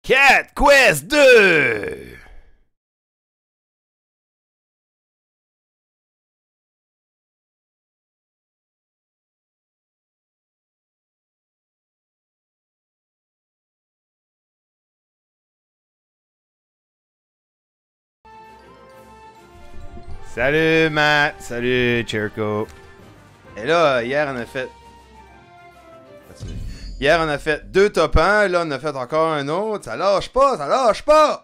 Cat Quest 2! Salut Matt, salut Cherko. Et là, hier on a fait... Hier on a fait 2 top 1, là on a fait encore un autre. Ça lâche pas, ça lâche pas!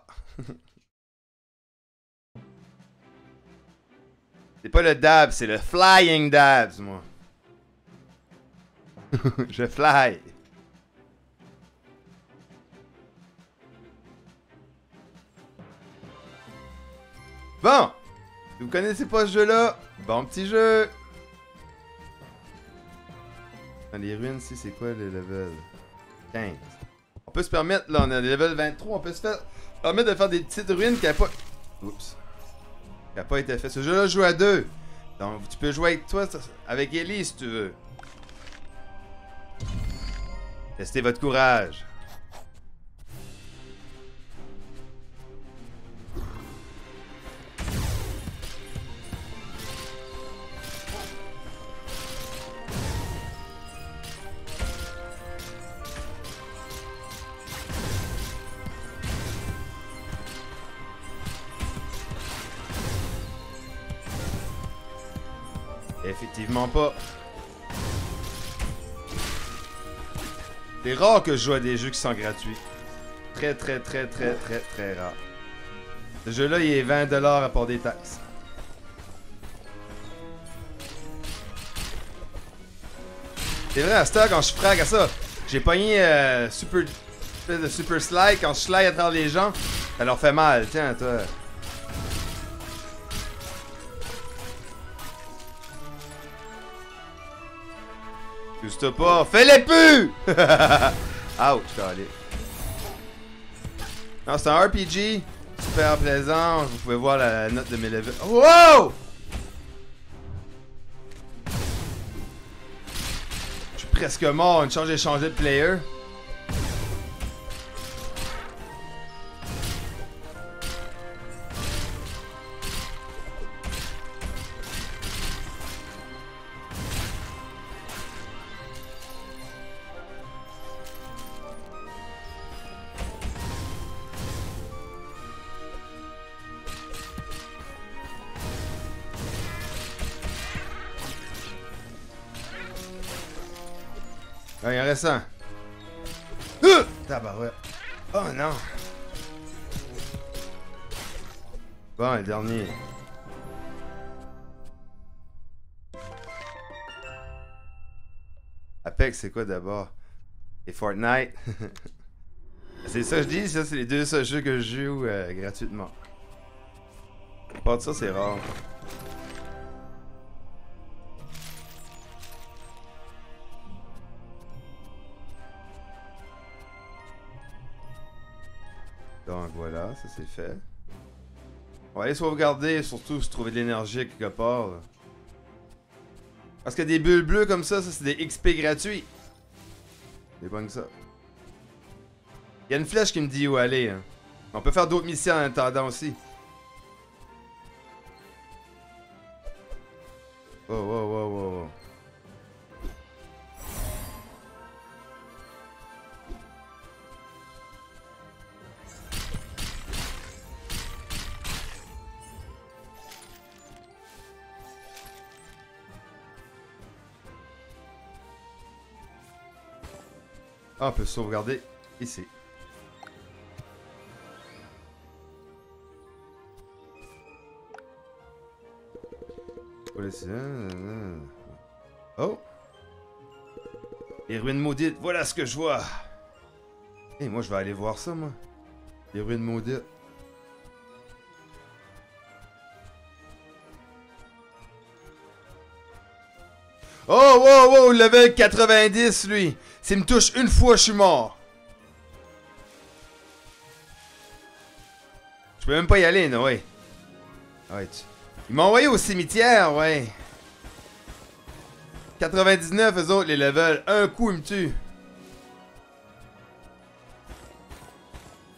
C'est pas le dab, c'est le flying dabs, moi. Je fly. Bon! Vous connaissez pas ce jeu-là? Bon petit jeu! Dans les ruines, ici, c'est quoi le level? 15. On peut se permettre, là, on a le level 23, on peut se permettre de faire des petites ruines qui n'ont pas... Oups. Qui n'ont pas été fait. Ce jeu-là joue à 2. Donc, tu peux jouer avec toi, avec Ellie, si tu veux. Testez votre courage. Effectivement pas. C'est rare que je joue à des jeux qui sont gratuits. Très très très très très très rare. Ce jeu-là, il est 20$ à part des taxes. C'est vrai, à cette heure, quand je frag à ça, j'ai pogné super slide. Quand je slide à travers les gens, ça leur fait mal. Tiens, toi. Juste pas. Fais-les plus! Ouch, calé. Non, c'est un RPG. Super plaisant. Vous pouvez voir la note de mes levels. Wow! Je suis presque mort. Une chance j'ai changé de player. Ah, il en reste un. Tabarouette. Oh non. Bon, le dernier. Apex, c'est quoi d'abord? Et Fortnite? C'est ça que je dis, ça c'est les deux seuls jeux que je joue gratuitement. À part de ça, c'est rare. Donc voilà, ça c'est fait. On va aller sauvegarder, surtout se trouver de l'énergie quelque part. Là. Parce que des bulles bleues comme ça c'est des XP gratuits. C'est pas que ça. Il y a une flèche qui me dit où aller. Hein. On peut faire d'autres missions en attendant aussi. Oh, oh, oh, oh, oh. Ah, on peut sauvegarder ici. Oh! Les ruines maudites, voilà ce que je vois! Et moi, je vais aller voir ça, moi. Les ruines maudites. Oh, wow, wow, level 90, lui! S'il me touche une fois, je suis mort! Je peux même pas y aller, non, ouais. Ouais, il m'a envoyé au cimetière, ouais. 99, eux autres, les levels. Un coup, ils me tuent.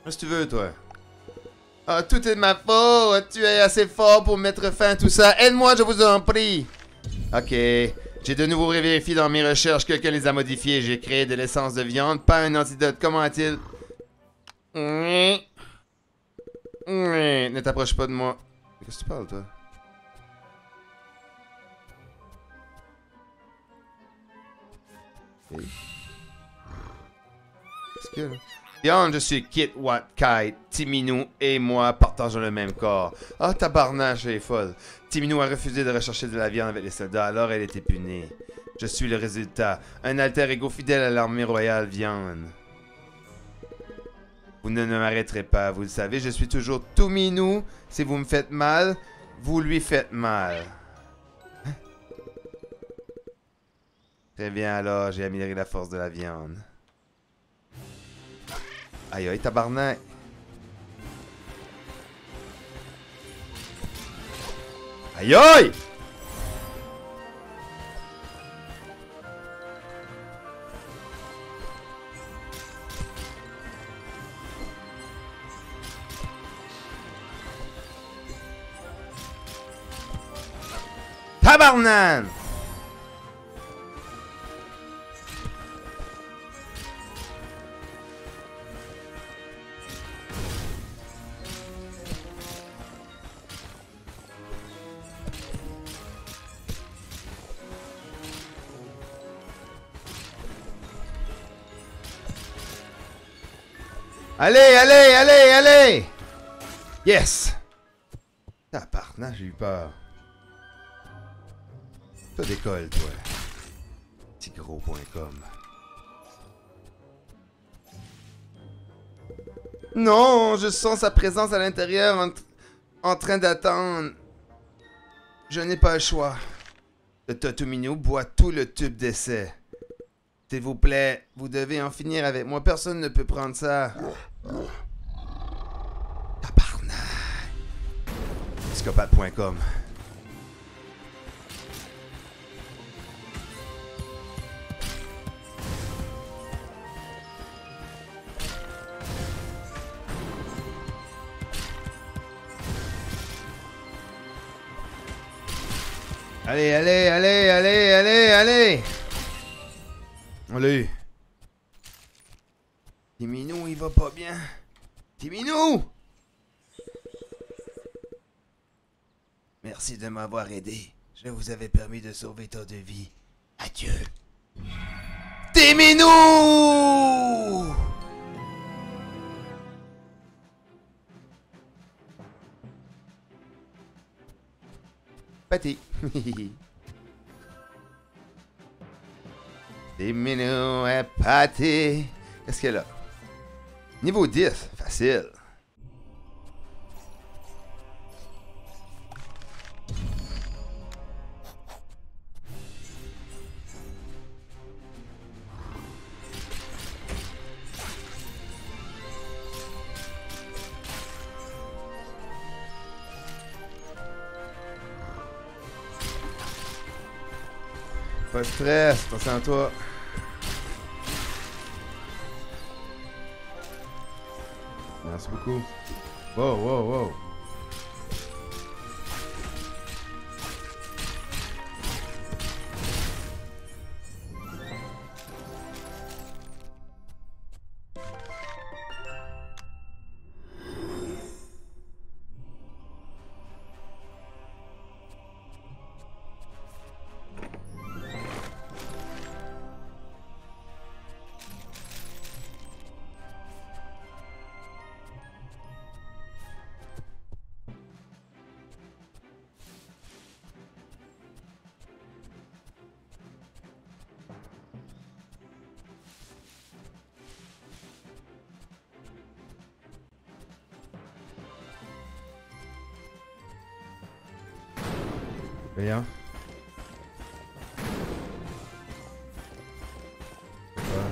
Qu'est-ce que tu veux, toi? Ah, tout est de ma faute! Tu es assez fort pour mettre fin à tout ça. Aide-moi, je vous en prie! Ok. J'ai de nouveau vérifié dans mes recherches. Quelqu'un les a modifiés. J'ai créé de l'essence de viande, pas un antidote. Comment a-t-il? Ne t'approche pas de moi. Qu'est-ce que tu parles, toi? Okay. Qu'est-ce qu'il y a, là? Viande, je suis Kit Wat Kai. Timinou et moi partageons le même corps. Ah, tabarnache, elle est folle. Timinou a refusé de rechercher de la viande avec les soldats, alors elle était punie. Je suis le résultat. Un alter ego fidèle à l'armée royale viande. Vous ne m'arrêterez pas, vous le savez, je suis toujours tout minou. Si vous me faites mal, vous lui faites mal. Hein? Très bien alors, j'ai amélioré la force de la viande. Aïe aïe, tabarnak. Aïe aïe! Tabarnan! Allez, allez, allez, allez! Yes! Tabarnak, j'ai eu peur. Toi décolle, toi. Petit gros.com. Non, je sens sa présence à l'intérieur en train d'attendre. Je n'ai pas le choix. Le Totumino boit tout le tube d'essai. S'il vous plaît, vous devez en finir avec moi. Personne ne peut prendre ça. Tabarnak. Psychopathe.com. Allez, allez, allez, allez, allez, allez! Allez! Timinou, il va pas bien. Timinou! Merci de m'avoir aidé. Je vous avais permis de sauver tant de vies. Adieu. Timinou! Pâté. Timinou est pâté. Qu'est-ce qu'elle a? Niveau 10, facile. Pas de stress, attention à toi. Merci beaucoup. Wow, wow, wow. Rien. Voilà.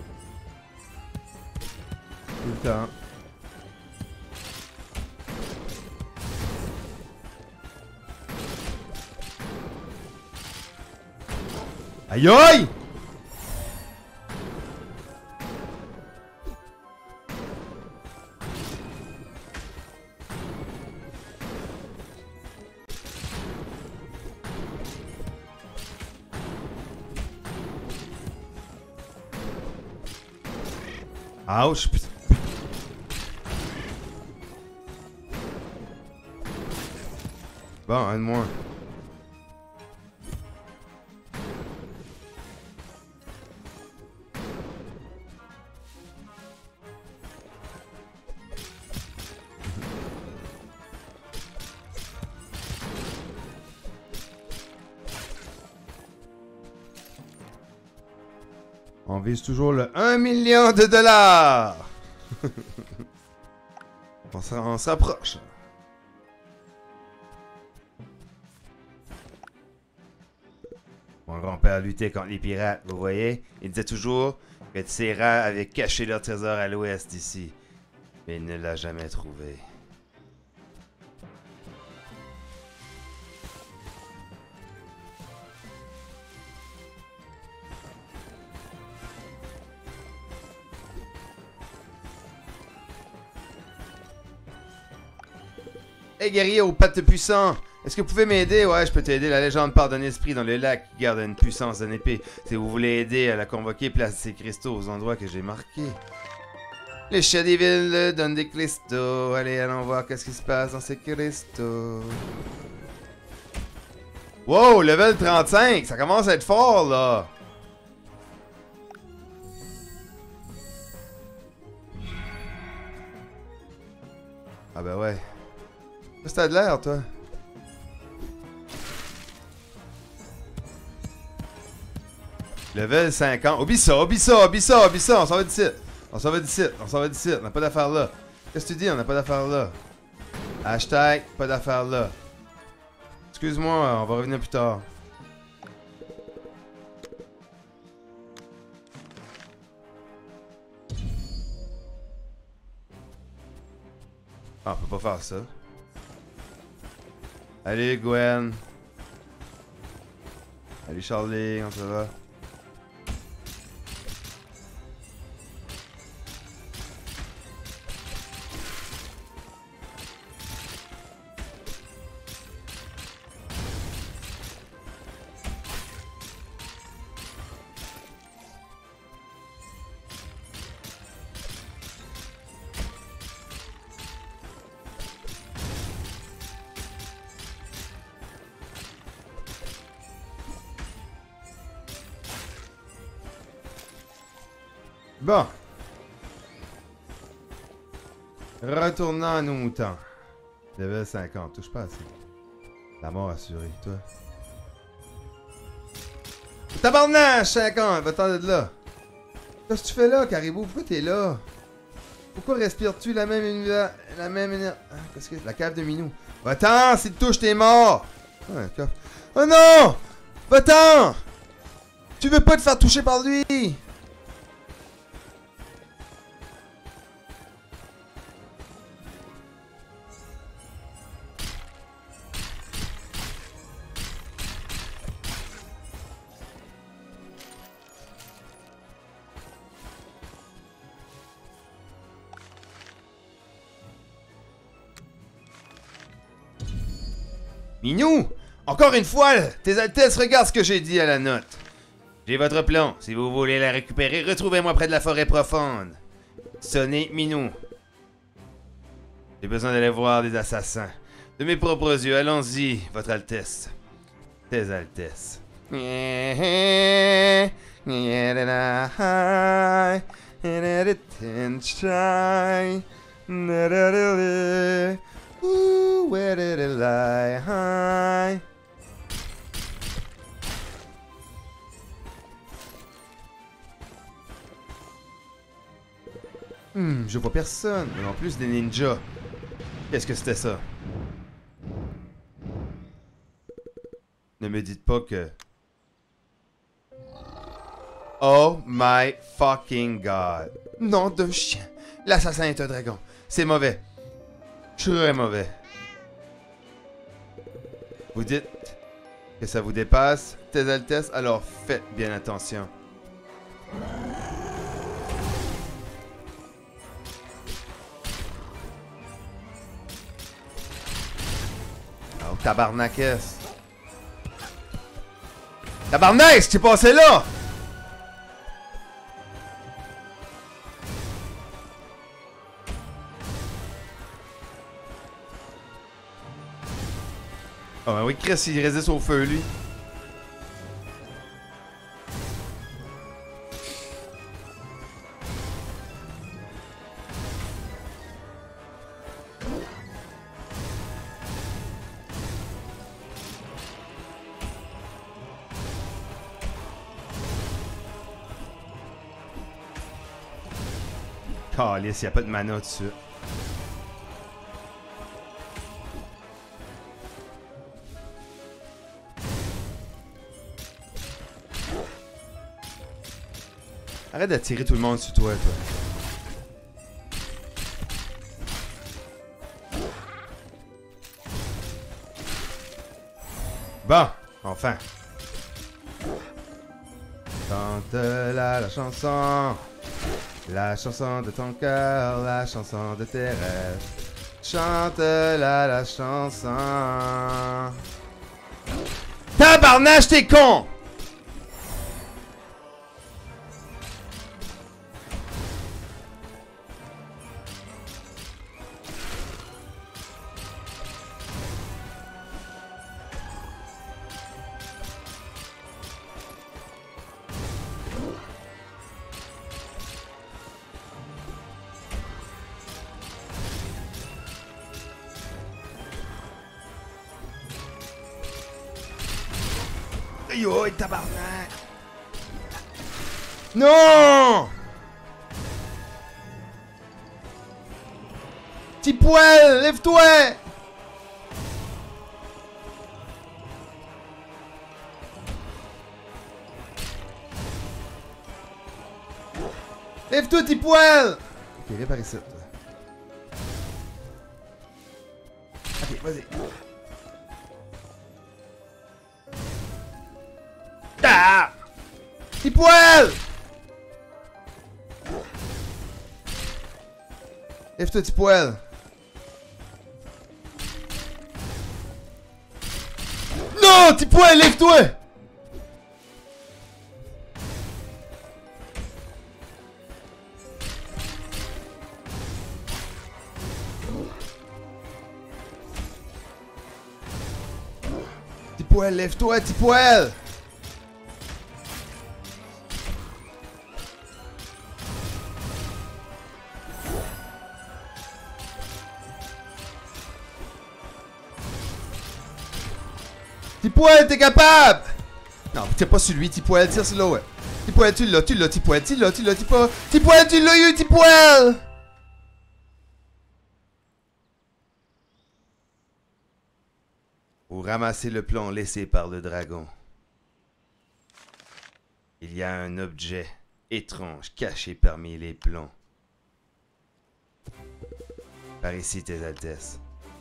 Tout le temps. Aïe aïe! Ouch, putain. Bon, un de moins. On vise toujours le 1 million de dollars. On s'approche. Mon grand-père luttait contre les pirates, vous voyez? Il disait toujours que Tsera avait caché leur trésor à l'ouest d'ici. Mais il ne l'a jamais trouvé. Hey guerrier aux pattes puissants! Est-ce que vous pouvez m'aider? Ouais, je peux t'aider. La légende part d'un esprit dans le lac qui garde une puissance d'une épée. Si vous voulez aider à la convoquer, place ces cristaux aux endroits que j'ai marqués. Les chats des villes donnent des cristaux. Allez, allons voir qu'est-ce qui se passe dans ces cristaux. Wow, level 35! Ça commence à être fort, là! Ah ben ouais. Qu'est-ce que t'as de l'air, toi? Level 50. Oublie ça, oublie ça, oublie ça, oublie ça. On s'en va d'ici. On s'en va d'ici. On s'en va d'ici. On n'a pas d'affaire là. Qu'est-ce que tu dis? On n'a pas d'affaire là. Hashtag pas d'affaire là. Excuse-moi, on va revenir plus tard. Ah, on peut pas faire ça. Allez, Gwen. Allez, Charlie, on se va. Bon. Retournant à nos moutons. Level 50. Touche pas à ça. La mort assurée, toi. Tabarnak! 50! Va-t'en de là. Qu'est-ce que tu fais là, Caribou? Pourquoi t'es là? Pourquoi respires-tu la même univers... La même énergie... Ah, qu'est-ce que c'est? La cave de Minou. Va-t'en! S'il te touche, t'es mort! Ah, oh non! Va-t'en! Tu veux pas te faire toucher par lui! Minou! Encore une fois, tes altesses, regarde ce que j'ai dit à la note. J'ai votre plan. Si vous voulez la récupérer, retrouvez-moi près de la forêt profonde. Sonnez Minou. J'ai besoin d'aller voir des assassins. De mes propres yeux, allons-y, votre altesse. Tes altesses. Ooh, where did it lie? Hi. Je vois personne. Mais en plus des ninjas. Qu'est-ce que c'était ça? Ne me dites pas que... Oh my fucking god. Nom de chien. L'assassin est un dragon. C'est mauvais. Très mauvais. Vous dites que ça vous dépasse, tes altesses, alors faites bien attention. Oh, tabarnakes. Tabarnak, ce qui est passé là? Ah ben oui, Chris, il résiste au feu, lui. Calice, y'a pas de mana dessus. Arrête d'attirer tout le monde sur toi, toi. Bon, enfin. Chante-la la chanson. La chanson de ton cœur, la chanson de tes rêves. Chante-la la chanson. Tabarnache, t'es con! Yo, tabarnak! Non! Petit poil, lève-toi! Lève-toi, petit poil! Ok, viens par ici. Ok, vas-y. Ah! Petit poil! Lève-toi, petit poil! Non! Petit poil, lève-toi! Petit poil, lève-toi, petit poil! Petit poil, t'es capable! Non, tire pas sur lui, petit poil, tire sur l'eau, ouais. Petit poil, tu l'as, petit poil, tu l'as, petit poil. Petit poil, tu l'as eu, petit poil! Vous ramassez le plomb laissé par le dragon. Il y a un objet étrange caché parmi les plombs. Par ici, tes altesses.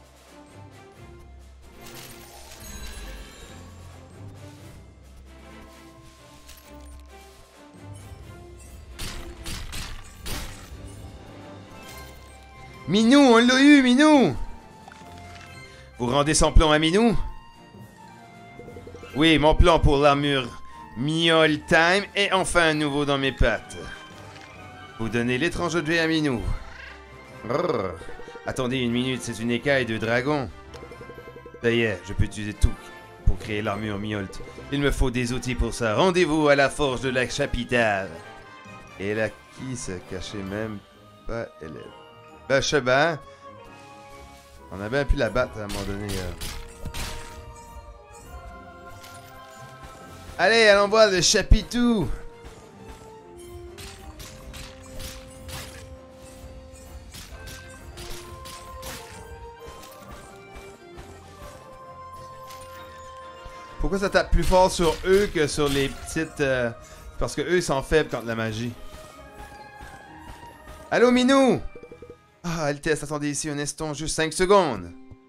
Minou, on l'a eu, Minou! Vous rendez son plomb à Minou? Oui, mon plan pour l'armure Miol Time est enfin à nouveau dans mes pattes. Vous donnez l'étrange objet à Minou. Rrr. Attendez une minute, c'est une écaille de dragon. Ça y est, je peux utiliser tout pour créer l'armure Miolt. Il me faut des outils pour ça. Rendez-vous à la forge de la capitale. Et là, qui se cachait même pas elle. Ben, je sais ben. On a bien pu la battre à un moment donné. Allez, allons voir le chapitou. Pourquoi ça tape plus fort sur eux que sur les petites... Parce que eux, ils sont faibles contre la magie. Allô, Minou? Ah, Altesse, attendez ici un instant, juste 5 secondes.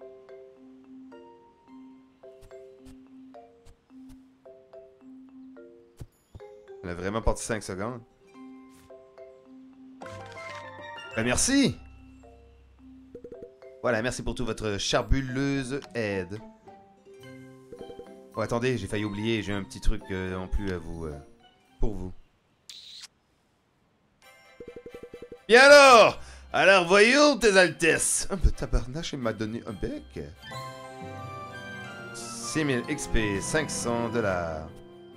Elle a vraiment parti 5 secondes. Ben merci! Voilà, merci pour toute votre charbuleuse aide. Oh, attendez, j'ai failli oublier, j'ai un petit truc non plus à vous... pour vous. Bien alors, voyons tes altesses. Ah, ben tabarnache, il m'a donné un bec. 6000 XP, 500 $.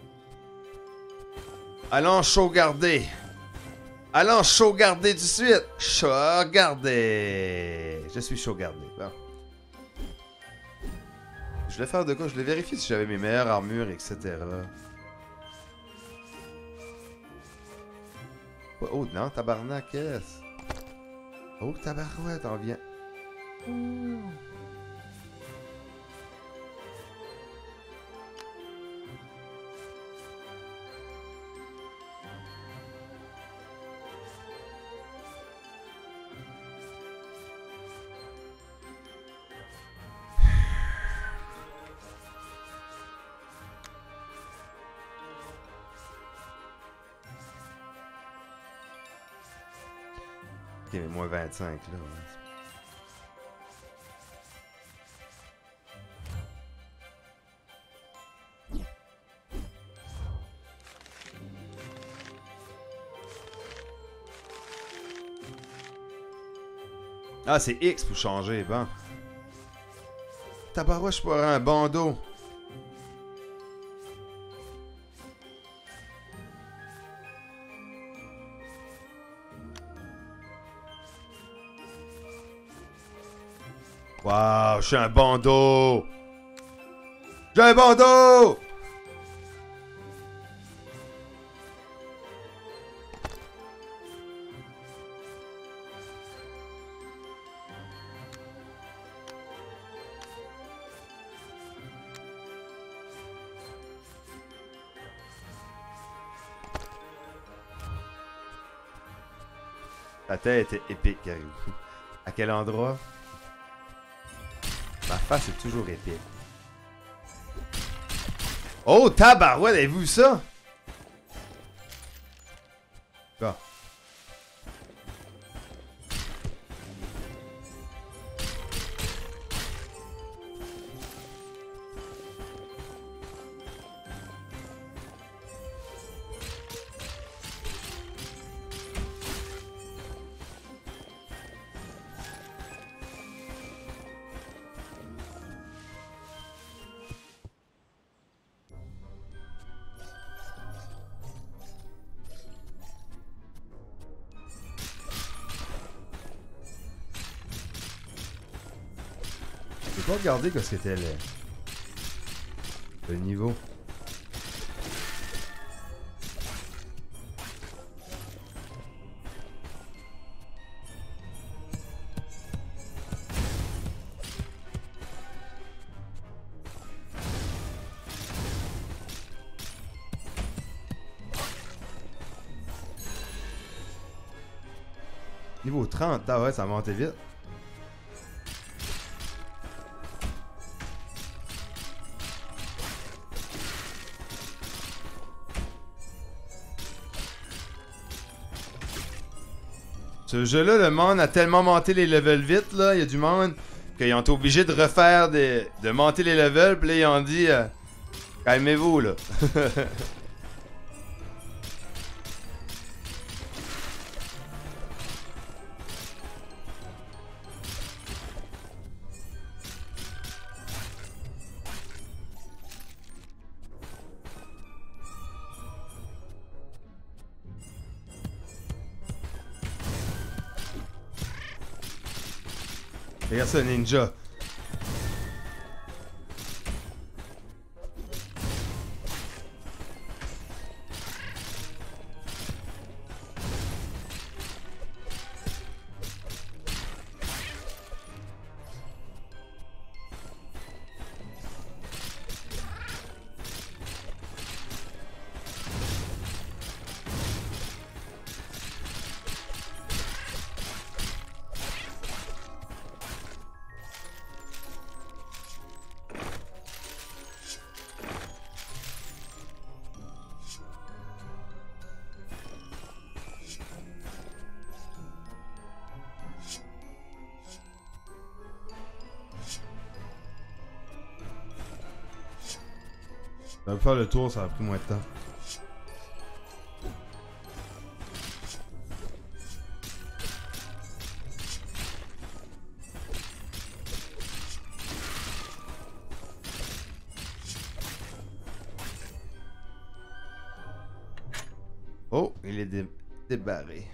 Allons sauvegarder. Allons sauvegarder tout de suite. Sauvegarder. Je suis sauvegardé. Bon. Je voulais faire de quoi? Je voulais vérifier si j'avais mes meilleures armures, etc. Oh non, tabarnak, qu'est-ce? Oh, tabarouette, on vient. Ok, mais moins 25 là. Ouais. Ah, c'est X pour changer, bon. Tabarouette, je pourrais un bandeau. Waouh, je suis un bandeau! J'ai un bandeau! Ta tête est épique, Gary. À quel endroit? Ma face est toujours épique. Oh, tabarouette, avez-vous vu ça? Bon. Je peux pas regarder que c'était le niveau. Niveau 30, ah ouais, ça a monté vite. Ce jeu-là, le monde a tellement monté les levels vite, là. Il y a du monde qu'ils ont été obligés de refaire de monter les levels, puis là, ils ont dit calmez-vous, là. Regarde ça, ninja. Ça va faire le tour, ça a pris moins de temps. Oh, il est débarré.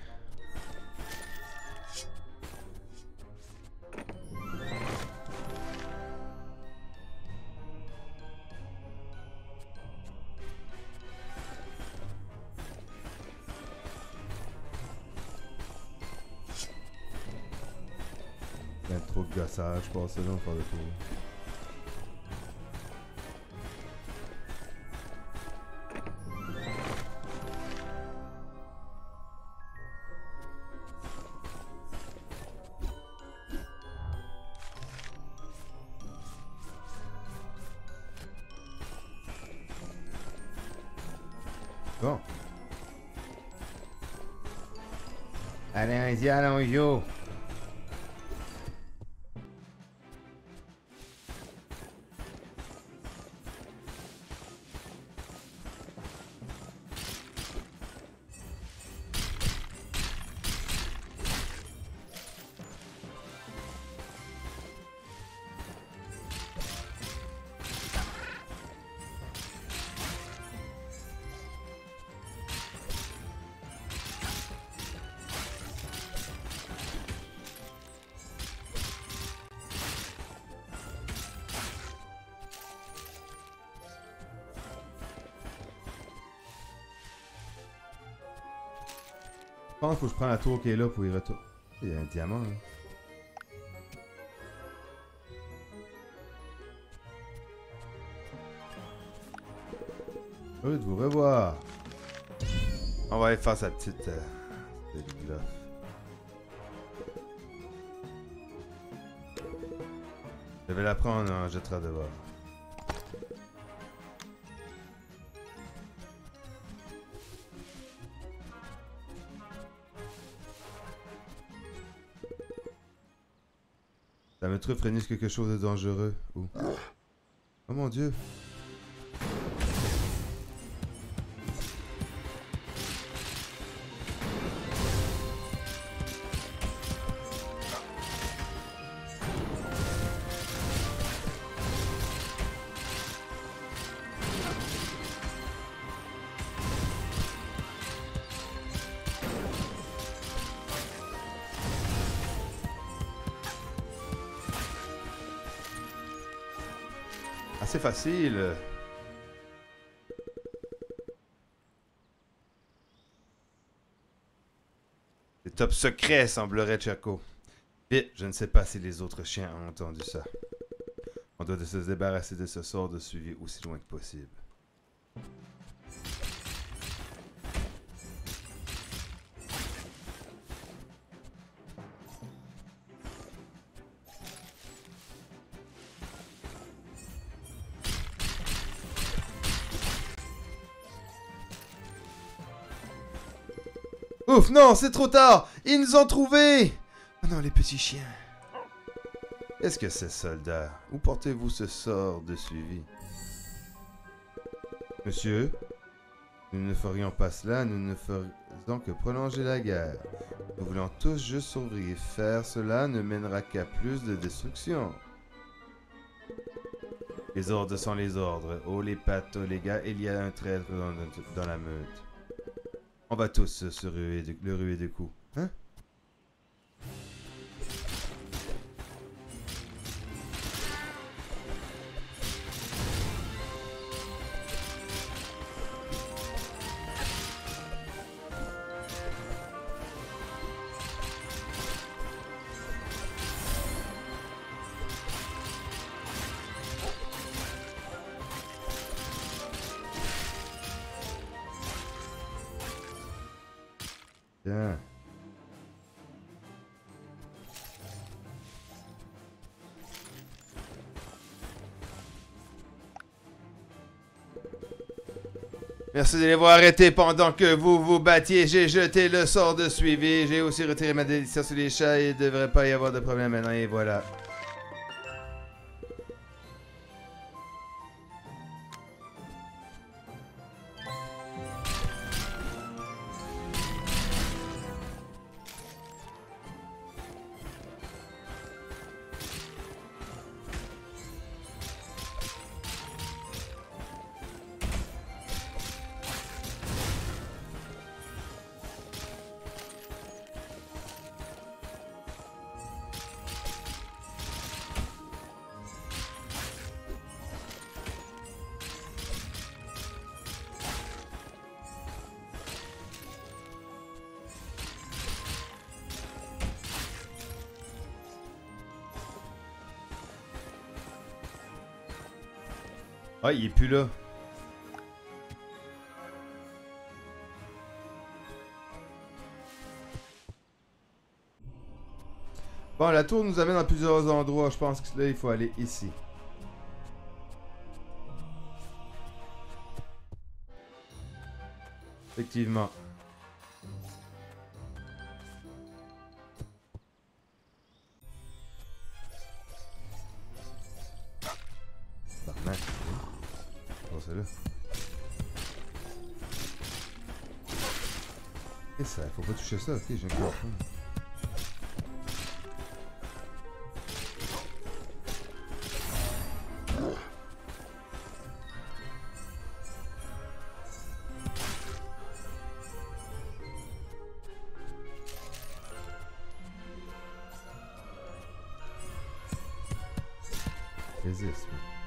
Il y a trop de gossage, je pense, là, on va faire le tour. Bon. Allez, allons-y. Je pense qu'il faut que je prenne la tour qui est là pour y retourner. Il y a un diamant, hein. Heureux de vous revoir. On va aller faire sa petite... là. Je vais la prendre, on jettera dehors. La maître frénisse quelque chose de dangereux. Où? Oh mon dieu. Assez facile. C'est top secret, semblerait Chaco. Vite, je ne sais pas si les autres chiens ont entendu ça. On doit se débarrasser de ce sort de suivi aussi loin que possible. Ouf, non, c'est trop tard! Ils nous ont trouvés! Oh non, les petits chiens. Qu'est-ce que c'est, soldat? Où portez-vous ce sort de suivi? Monsieur, nous ne ferions pas cela, nous ne faisons que prolonger la guerre. Nous voulons tous juste survivre. Faire cela ne mènera qu'à plus de destruction. Les ordres sont les ordres. Oh les pattes, oh les gars, il y a un traître dans la meute. On va tous le ruer de coups. Hein? Tiens. Merci de les voir arrêtés pendant que vous vous battiez. J'ai jeté le sort de suivi. J'ai aussi retiré ma délicia sur les chats. Il ne devrait pas y avoir de problème maintenant. Et voilà. Ah, il est plus là. Bon, la tour nous amène à plusieurs endroits. Je pense que là, il faut aller ici. Effectivement. Barnac. Oh, c'est là. Et ça, faut pas toucher ça. Ok, j'ai compris. Résiste.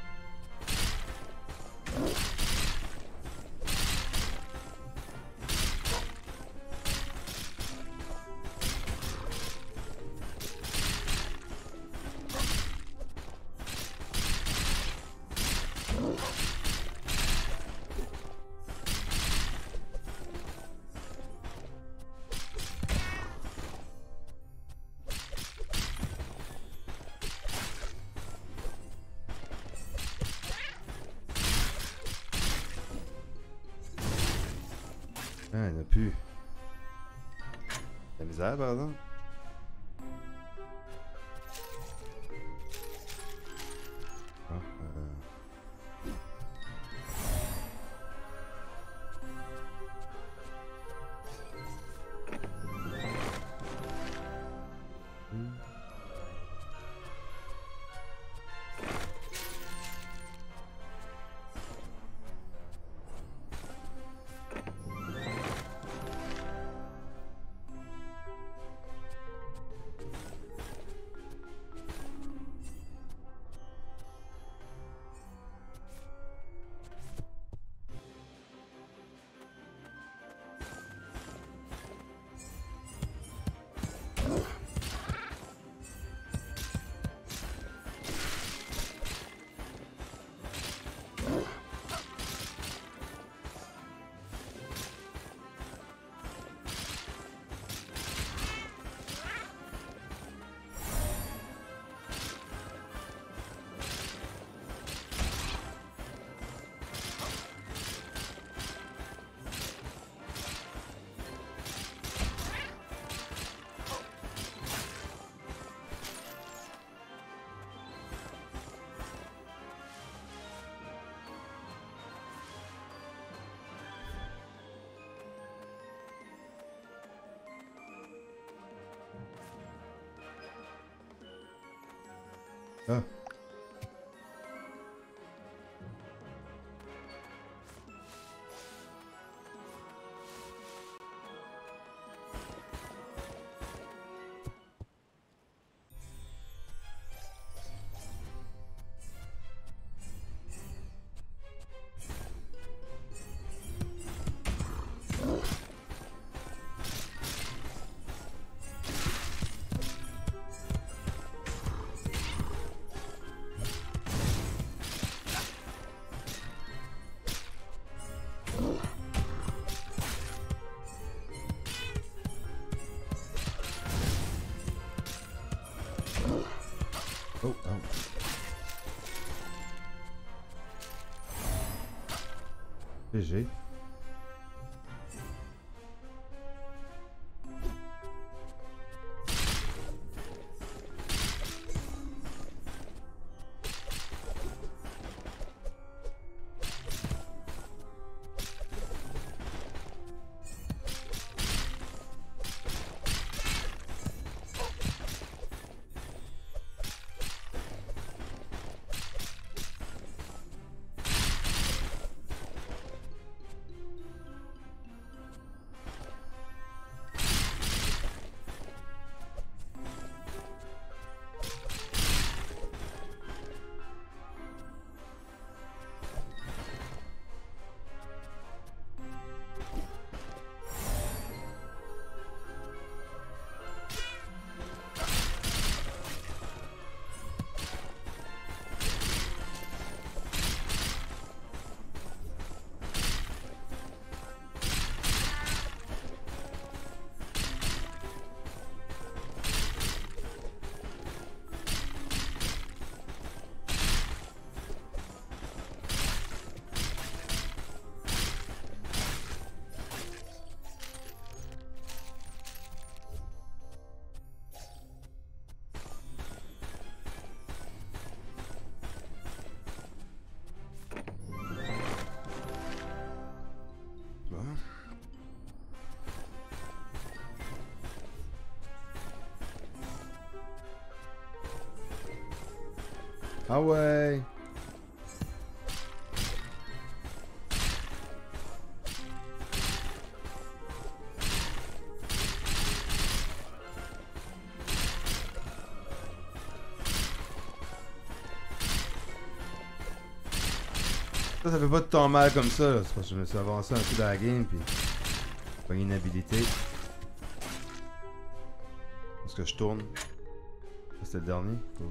Ah, il n'y en a plus. La misère, par exemple. Ah, ah. Oh, oh. GG. Ah ouais. Ça fait pas de temps mal comme ça, là. C'est parce que je me suis avancé un peu dans la game, puis pas une habilité. Parce que je tourne. C'était le dernier. Cool.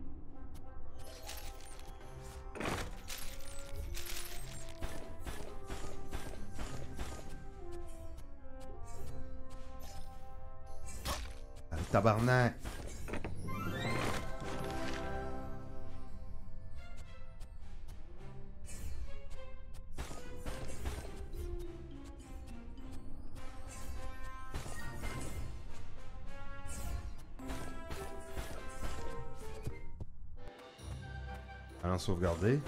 Ah, tabarnak! Allons sauvegarder.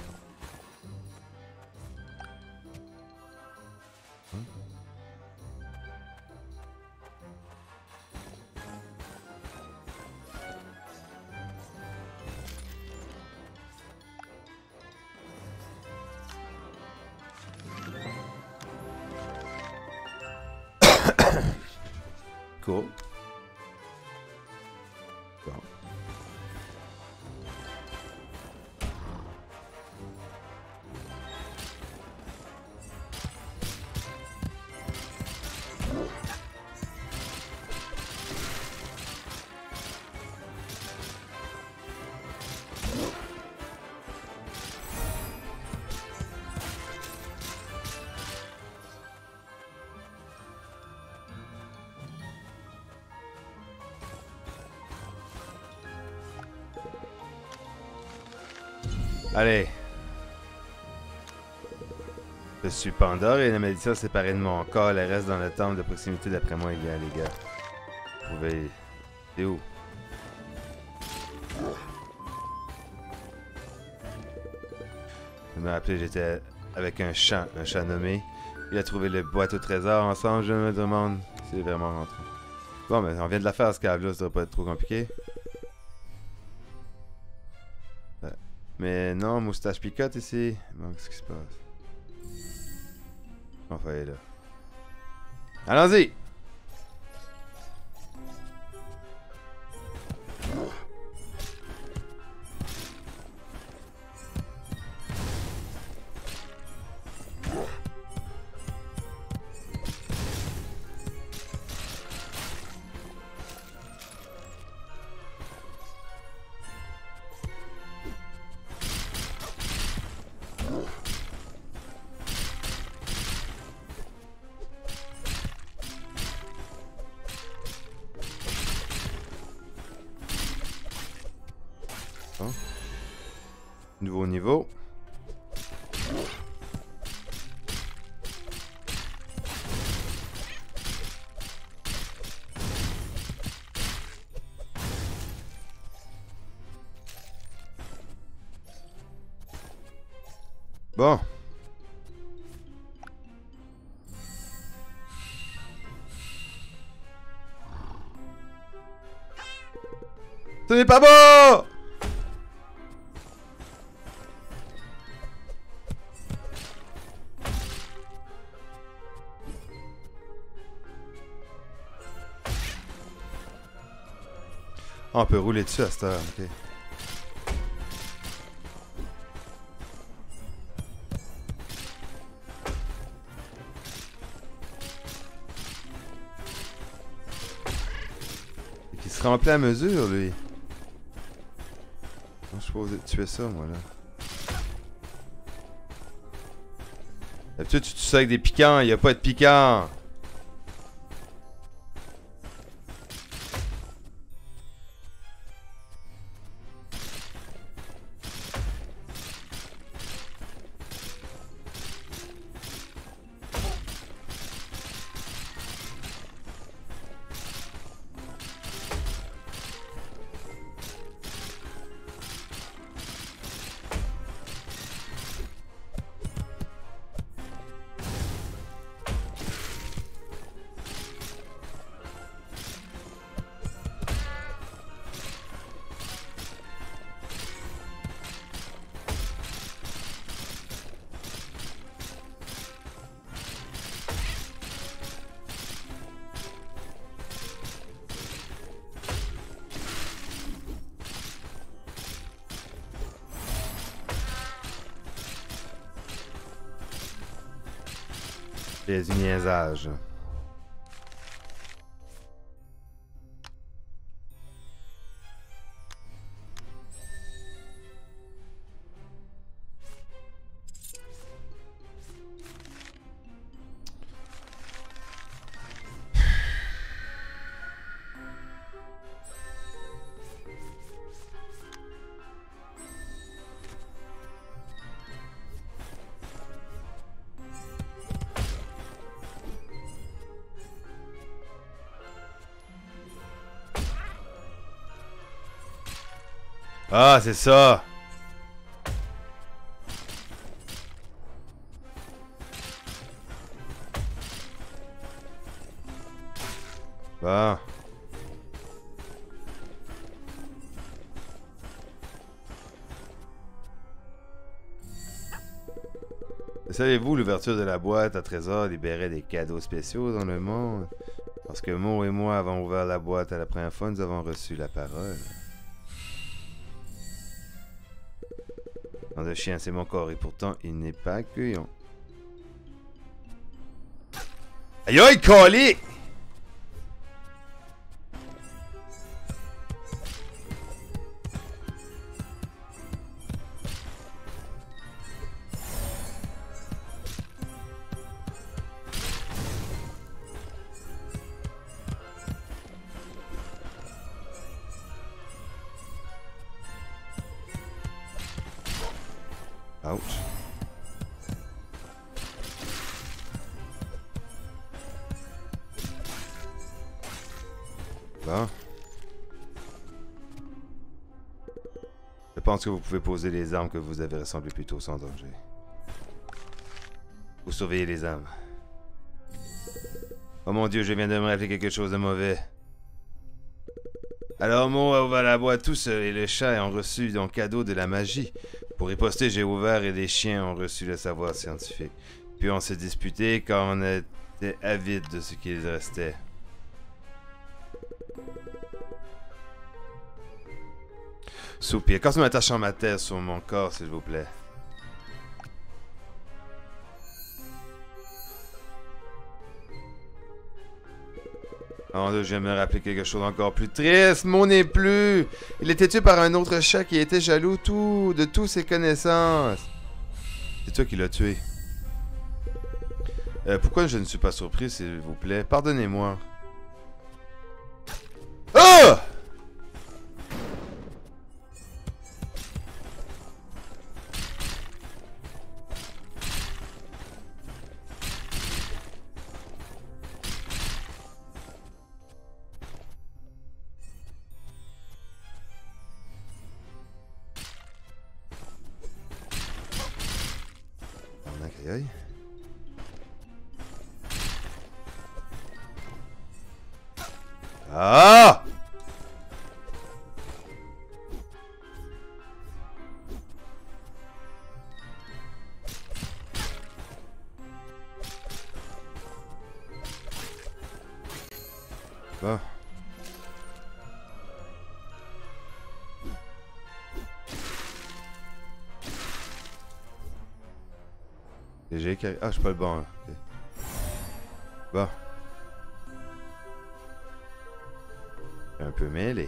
Cool. Bon. Allez. Je suis Pandore et la malédiction séparée de mon corps. Elle reste dans le temple de proximité d'après moi, il y a les gars. Vous pouvez... C'est où? Je me rappelais, j'étais avec un chat nommé. Il a trouvé le boîte au trésor ensemble, je me demande si c'est vraiment rentré. Bon, mais on vient de la faire, ce cave-là, ça doit pas être trop compliqué. Mais non, moustache picote ici. Bon, qu'est-ce qui se passe? Enfin, elle est là. Allons-y! Nouveau niveau. Bon. Ce n'est pas beau! Ah, on peut rouler dessus à cette heure, ok. Et qui se remplit à mesure, lui. Je suis supposé tuer ça, moi, là. D'habitude, tu tues ça avec des piquants, il n'y a pas de piquants. C'est du niaisage. Ah, c'est ça! Bon. Savez-vous, l'ouverture de la boîte à trésors libérait des cadeaux spéciaux dans le monde? Lorsque Mo et moi avons ouvert la boîte à la première fois, nous avons reçu la parole. Nom de chien, c'est mon corps et pourtant il n'est pas accueillant. Aïe aïe, collé! Ouch. Bon. Je pense que vous pouvez poser les armes que vous avez rassemblées plus tôt sans danger. Vous surveillez les armes. Oh mon Dieu, je viens de me rappeler quelque chose de mauvais. Alors Mo a ouvert la boîte tout seul et le chat ont reçu un cadeau de la magie. Pour riposter, j'ai ouvert et les chiens ont reçu le savoir scientifique. Puis on s'est disputé car on était avides de ce qu'il restait. Soupir. Quand en attachant ma tête sur mon corps, s'il vous plaît. Oh, là, je vais me rappeler quelque chose encore plus triste. Mon n'est plus. Il était tué par un autre chat qui était jaloux de toutes ses connaissances. C'est toi qui l'as tué. Pourquoi je ne suis pas surpris, s'il vous plaît? Pardonnez-moi. Oh! Aïe aïe. Ah! Bon. J'ai carré. Ah, je suis pas le bon. Là. Okay. Bon. Un peu mêlé.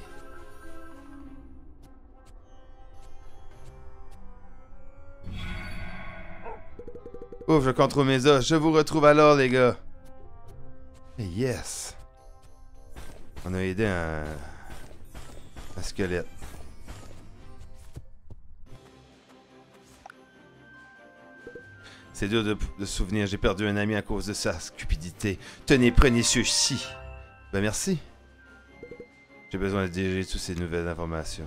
Ouf, je contrôle mes os. Je vous retrouve alors, les gars. Hey, yes. On a aidé un squelette. C'est dur de se souvenir, j'ai perdu un ami à cause de sa cupidité. Tenez, prenez ceci. Ben merci. J'ai besoin de diriger toutes ces nouvelles informations.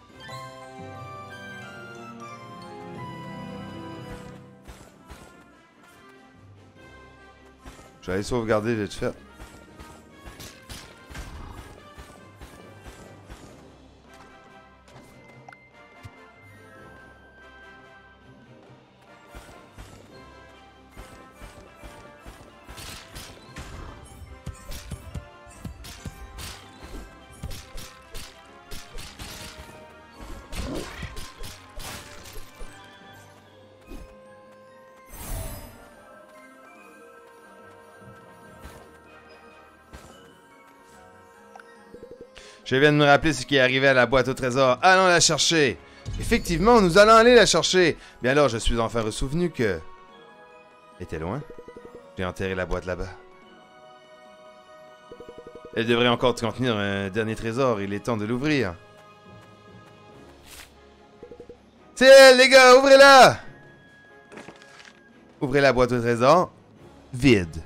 Je vais aller sauvegarder vite fait. Je viens de me rappeler ce qui est arrivé à la boîte au trésor. Allons la chercher. Effectivement, nous allons aller la chercher. Bien alors, je suis enfin ressouvenu que... était loin. J'ai enterré la boîte là-bas. Elle devrait encore contenir un dernier trésor. Il est temps de l'ouvrir. C'est elle, les gars, ouvrez-la! Ouvrez la boîte au trésor. Vide.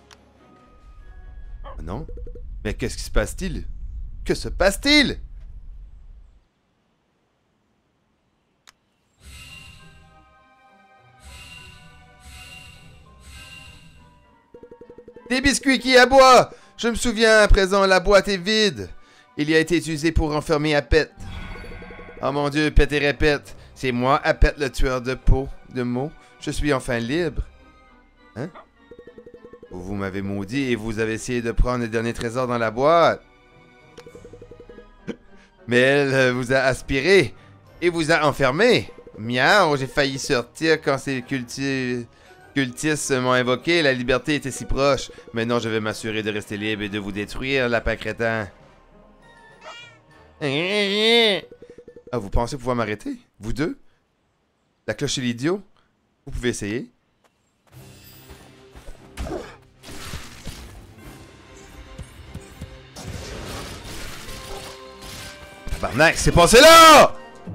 Non? Mais qu'est-ce qui se passe-t-il? Que se passe-t-il? Des biscuits qui aboient! Je me souviens, à présent, la boîte est vide. Il y a été utilisé pour enfermer Apet. Oh mon Dieu, Pet et répète. C'est moi, Apet, le tueur de mots. Je suis enfin libre. Hein? Vous m'avez maudit et vous avez essayé de prendre le dernier trésor dans la boîte. Mais elle vous a aspiré et vous a enfermé. Miaou, j'ai failli sortir quand ces cultistes m'ont invoqué. La liberté était si proche. Maintenant, je vais m'assurer de rester libre et de vous détruire, lapin crétin. Ah, vous pensez pouvoir m'arrêter? Vous deux? La cloche et l'idiot? Vous pouvez essayer. Tabarnak, c'est passé là!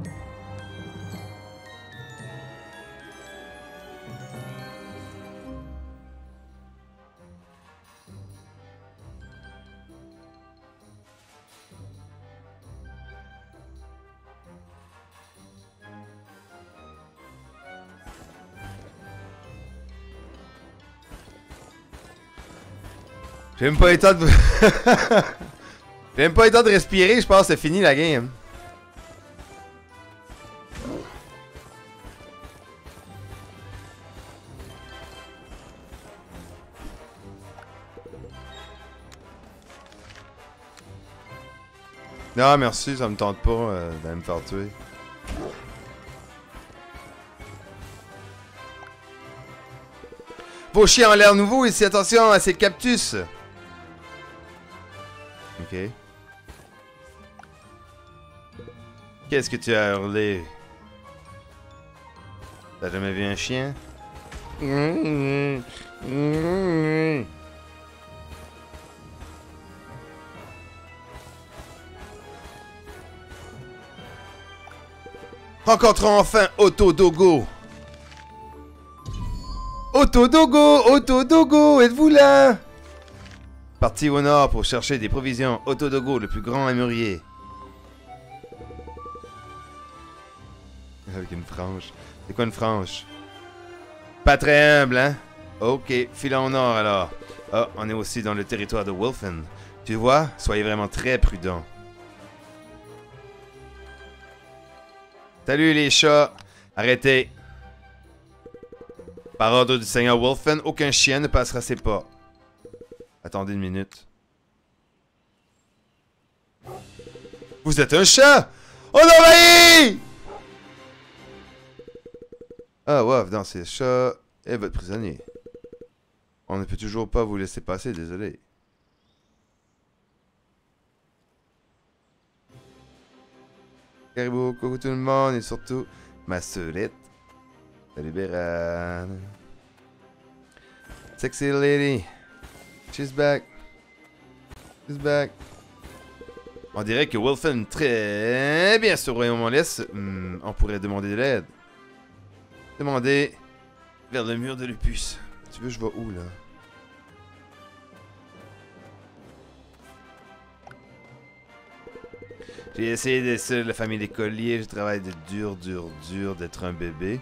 J'ai même pas eu le temps de... J'ai même pas eu le temps de respirer, je pense que c'est fini la game. Non, merci, ça me tente pas d'aller me faire tuer. Vos chiens ont l'air nouveaux ici, attention à ces cactus. Ok. Qu'est-ce que tu as hurlé? T'as jamais vu un chien? Rencontrons enfin Otto Dogo. Otto Dogo, êtes-vous là? Parti au nord pour chercher des provisions. Otto Dogo, le plus grand aimurier. Avec une frange. C'est quoi une frange? Pas très humble, hein? Ok, filons au nord alors. Ah, on est aussi dans le territoire de Wolfen. Tu vois, soyez vraiment très prudents. Salut les chats! Arrêtez! Par ordre du Seigneur Wolfen, aucun chien ne passera ses pas. Attendez une minute. Vous êtes un chat! On envahit! Ah, wow, dans ces chats est votre prisonnier. On ne peut toujours pas vous laisser passer, désolé. Caribou, coucou tout le monde et surtout ma sœurette. Salut Béran. Sexy lady. She's back. She's back. On dirait que Wolfen très bien sur Royaume laisse. On pourrait demander de l'aide. Demander vers le mur de Lupus. Tu veux, je vais où là? J'ai essayé d'être la famille des colliers. Je travaille de dur d'être un bébé.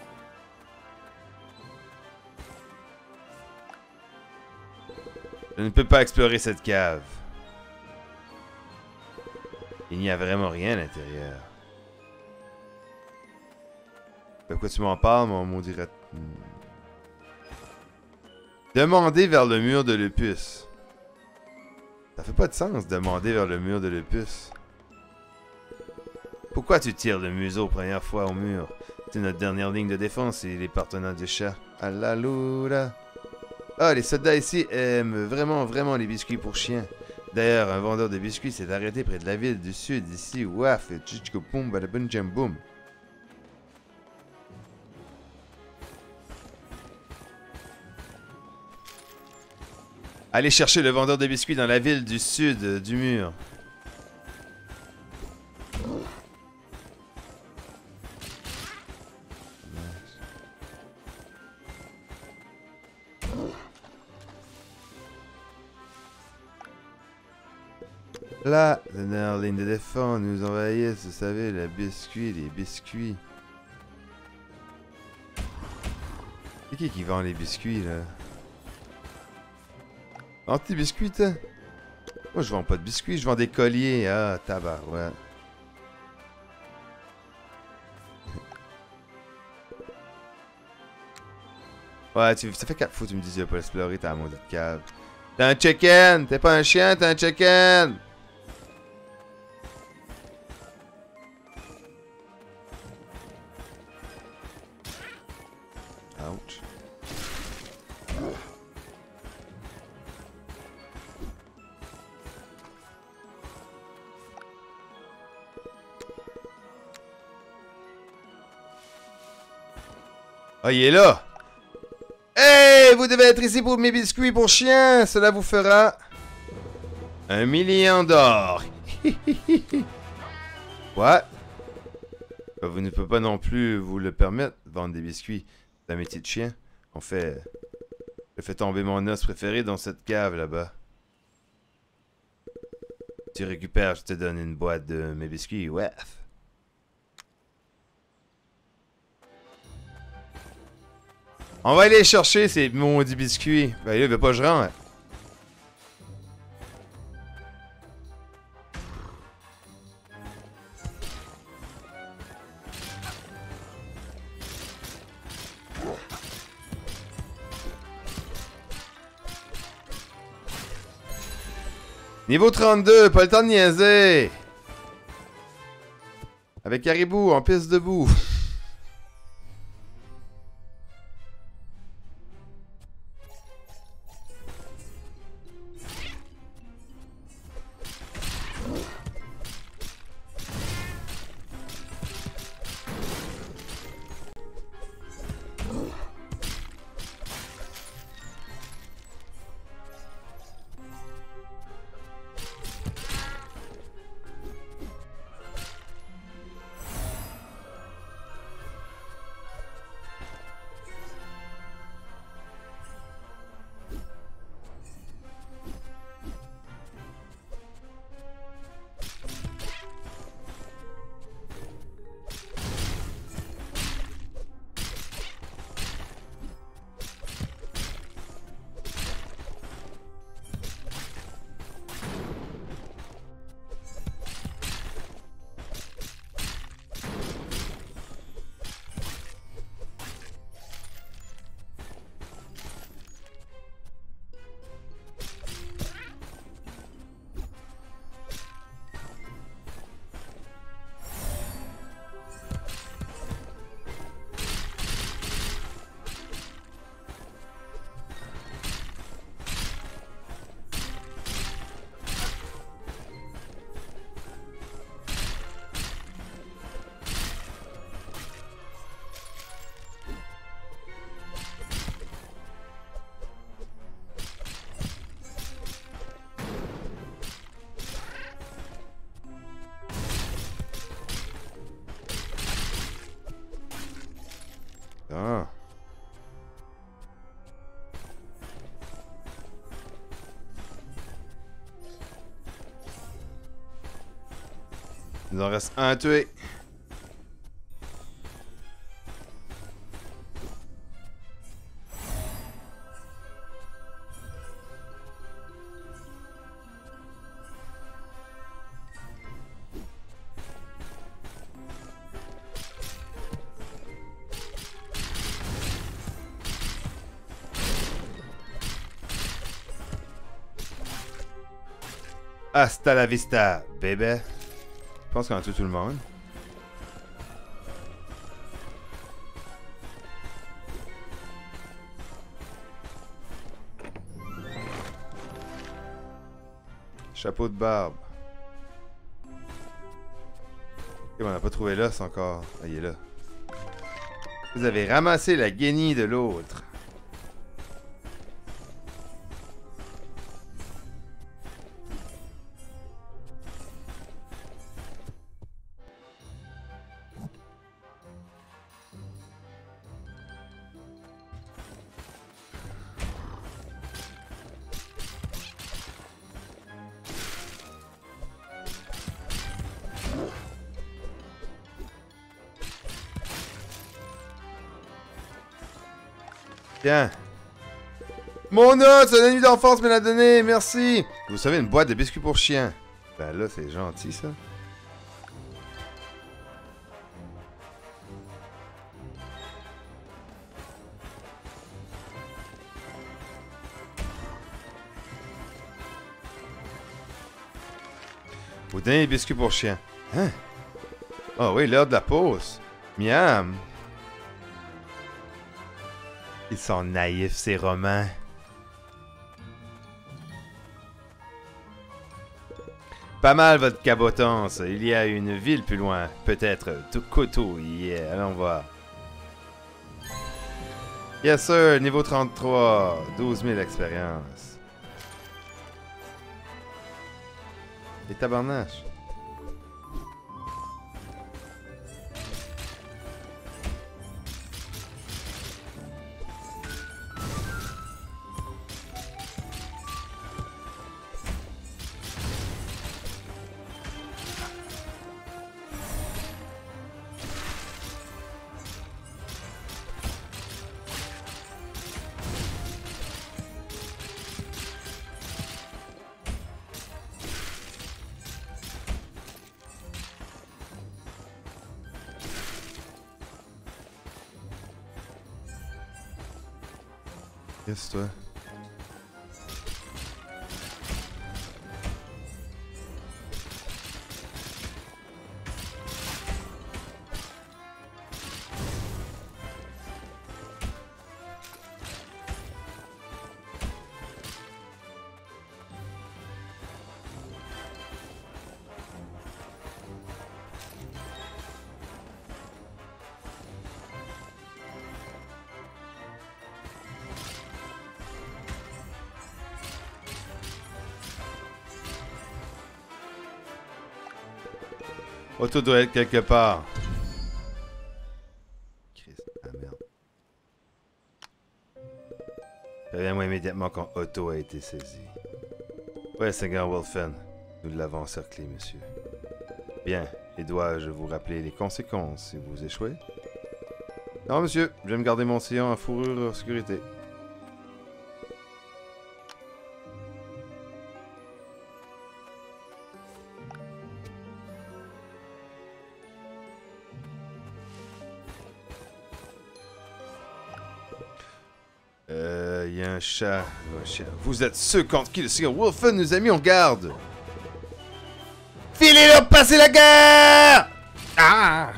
Je ne peux pas explorer cette cave. Il n'y a vraiment rien à l'intérieur. De quoi tu m'en parles, mon maudit rat... Demander vers le mur de Lupus. Ça fait pas de sens, demander vers le mur de Lupus. Pourquoi tu tires le museau première fois au mur? C'est notre dernière ligne de défense et les partenaires du chat. Alaloula. Ah, les soldats ici aiment vraiment les biscuits pour chiens. D'ailleurs, un vendeur de biscuits s'est arrêté près de la ville du sud, ici, waf, et tchichko poum, badabun jam boum. Allez chercher le vendeur de biscuits dans la ville du sud du mur. Là, la dernière ligne de défense nous envahissent, vous savez, les biscuits. C'est qui vend les biscuits, là? Anti-biscuits, toi? Moi, je vends pas de biscuits, je vends des colliers. Ah, tabarouette. Ouais, ça fait 4 fois que tu me dis que tu vas pas l'explorer, t'as la maudite cave. T'es un chicken! T'es pas un chien, t'es un chicken! Ouch. Ah, il est là! Hey! Vous devez être ici pour mes biscuits pour chiens! Cela vous fera... 1 million d'or! What? Vous ne pouvez pas non plus vous le permettre de vendre des biscuits. C'est un métier de chien. En fait... Je fais tomber mon os préféré dans cette cave là-bas. Tu récupères, je te donne une boîte de mes biscuits. Ouais. On va aller les chercher ces maudits biscuits. Ben là, il veut pas que je rentre. Niveau 32, pas le temps de niaiser. Avec Caribou en piste debout. Ah. Il nous en reste un à tuer. Hasta la vista, bébé. Je pense qu'on a tué tout le monde. Chapeau de barbe. Ok, on n'a pas trouvé l'os encore. Ah, il est là. Vous avez ramassé la guenille de l'autre. Tiens. Mon os, un ami d'enfance me l'a donné, merci. Vous savez, une boîte de biscuits pour chiens. Ben là, c'est gentil, ça. Vous donnez des biscuits pour chiens. Hein? Ah oui, l'heure de la pause. Miam. Ils sont naïfs, ces romans. Pas mal, votre cabotance. Il y a une ville plus loin. Peut-être Tukutu. Yeah, allons voir. Yes, sir. Niveau 33. 12 000 expérience. Et tabarnache. Qu'est-ce que toi? Otto doit être quelque part. Christ, ah merde. Préviens-moi immédiatement quand Otto a été saisi. Ouais, Seigneur Wolfen. Nous l'avons encerclé, monsieur. Bien, et dois-je vous rappeler les conséquences si vous échouez? Non, monsieur, je vais me garder mon sillon en fourrure en sécurité. Il y a un chat. Un chien. Vous êtes ceux contre qui le Seigneur Wolfen nous a mis en garde. Filez-leur passer la guerre! Ah!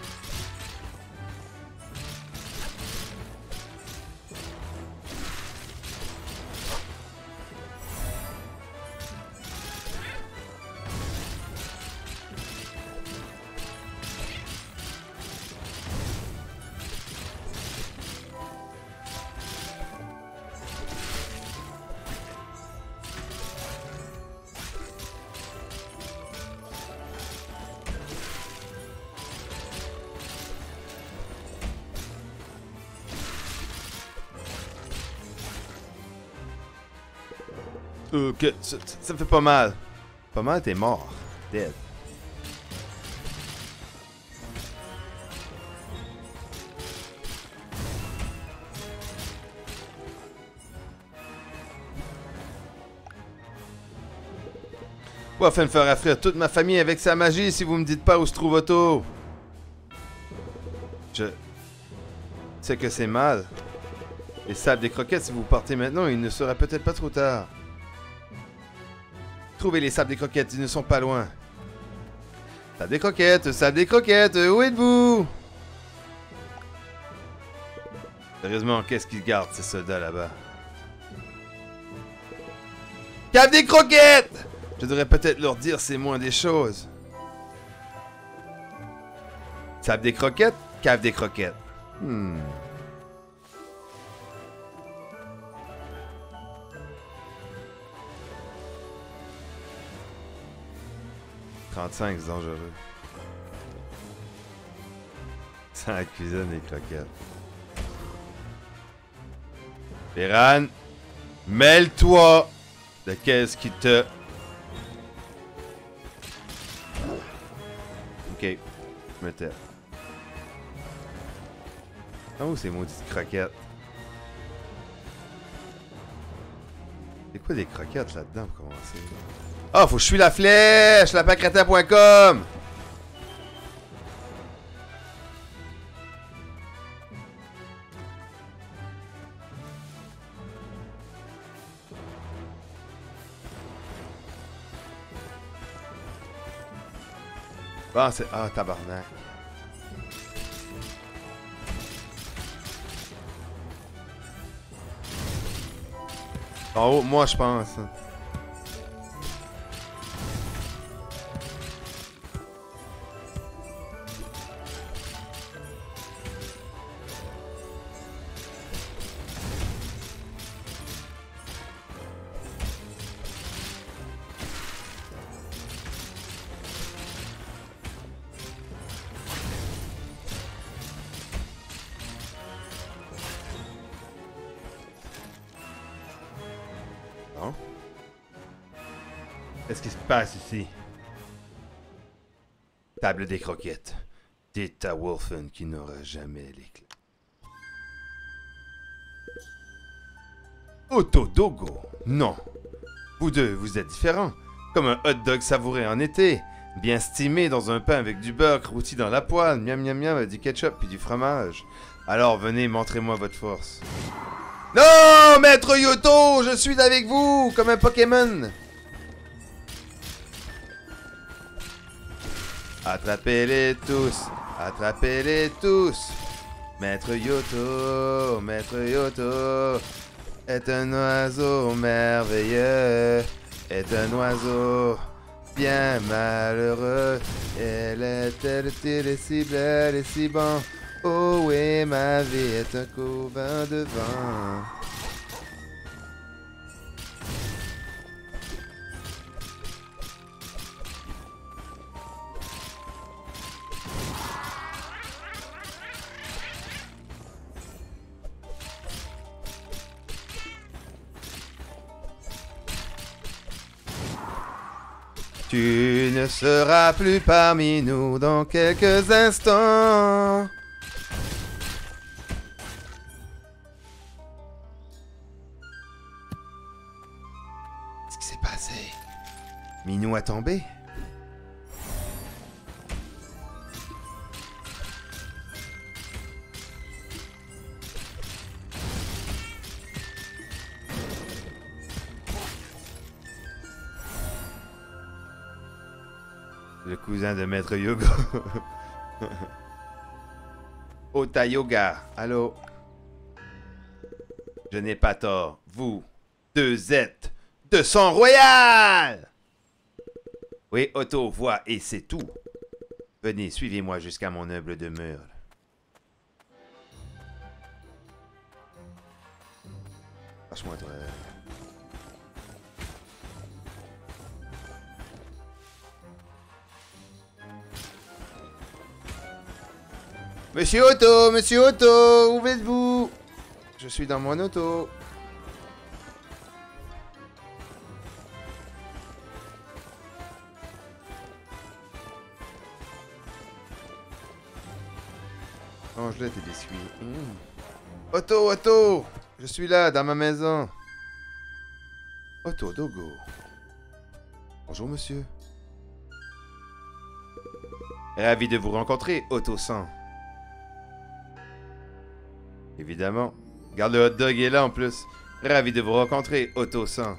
Ok, ça me fait pas mal. Pas mal, t'es mort. Dead. Wolfen fera frire toute ma famille avec sa magie si vous me dites pas où se trouve Otto. Je sais que c'est mal. Les sables des croquettes, si vous partez maintenant, il ne sera peut-être pas trop tard. Trouvez les sables des croquettes, ils ne sont pas loin. Sables des croquettes, où êtes-vous? Sérieusement, qu'est-ce qu'ils gardent ces soldats là-bas? Cap des croquettes! Je devrais peut-être leur dire c'est moins des choses. Table des croquettes, cave des croquettes. 35, c'est dangereux. Sans la cuisine des croquettes. Véran, mêle-toi de qu'est-ce qui te... Ok, je me tais. Oh, ces maudites croquettes. C'est quoi des croquettes là-dedans pour commencer? Ah, faut que je suis la flèche! Lapacretin.com! Bon, c'est... Ah, tabarnak. En haut, moi, je pense. Bon. Qu'est-ce qui se passe ici? Table des croquettes. Dites à Wolfen qu'il n'aura jamais les clés. Otodogo? Non. Vous deux, vous êtes différents. Comme un hot dog savouré en été. Bien stimé dans un pain avec du beurre rôti dans la poêle. Miam miam miam avec du ketchup puis du fromage. Alors venez, montrez-moi votre force. Non, Maître Yoto, je suis avec vous, comme un Pokémon. Attrapez-les tous, attrapez-les tous. Maître Yoto est un oiseau merveilleux, est un oiseau bien malheureux. Elle est si belle et si bon. Oh oui, ma vie est un couvent de vent. Tu ne seras plus parmi nous dans quelques instants. Qu'est-ce qui s'est passé? Minou a tombé? Le cousin de Maître Yoga. Ota Yoga, allô? Je n'ai pas tort. Vous deux êtes de sang royal! Oui, Otto, vois, et c'est tout. Venez, suivez-moi jusqu'à mon humble demeure. Lâche-moi, toi. Monsieur Otto, où êtes-vous? Je suis dans mon auto. Range-le tes biscuits. Otto, je suis là, dans ma maison. Otto Dogo. Bonjour, monsieur. Ravi de vous rencontrer, Otto-san. Évidemment. Regarde, le hot dog est là en plus. Ravi de vous rencontrer, Otto-san.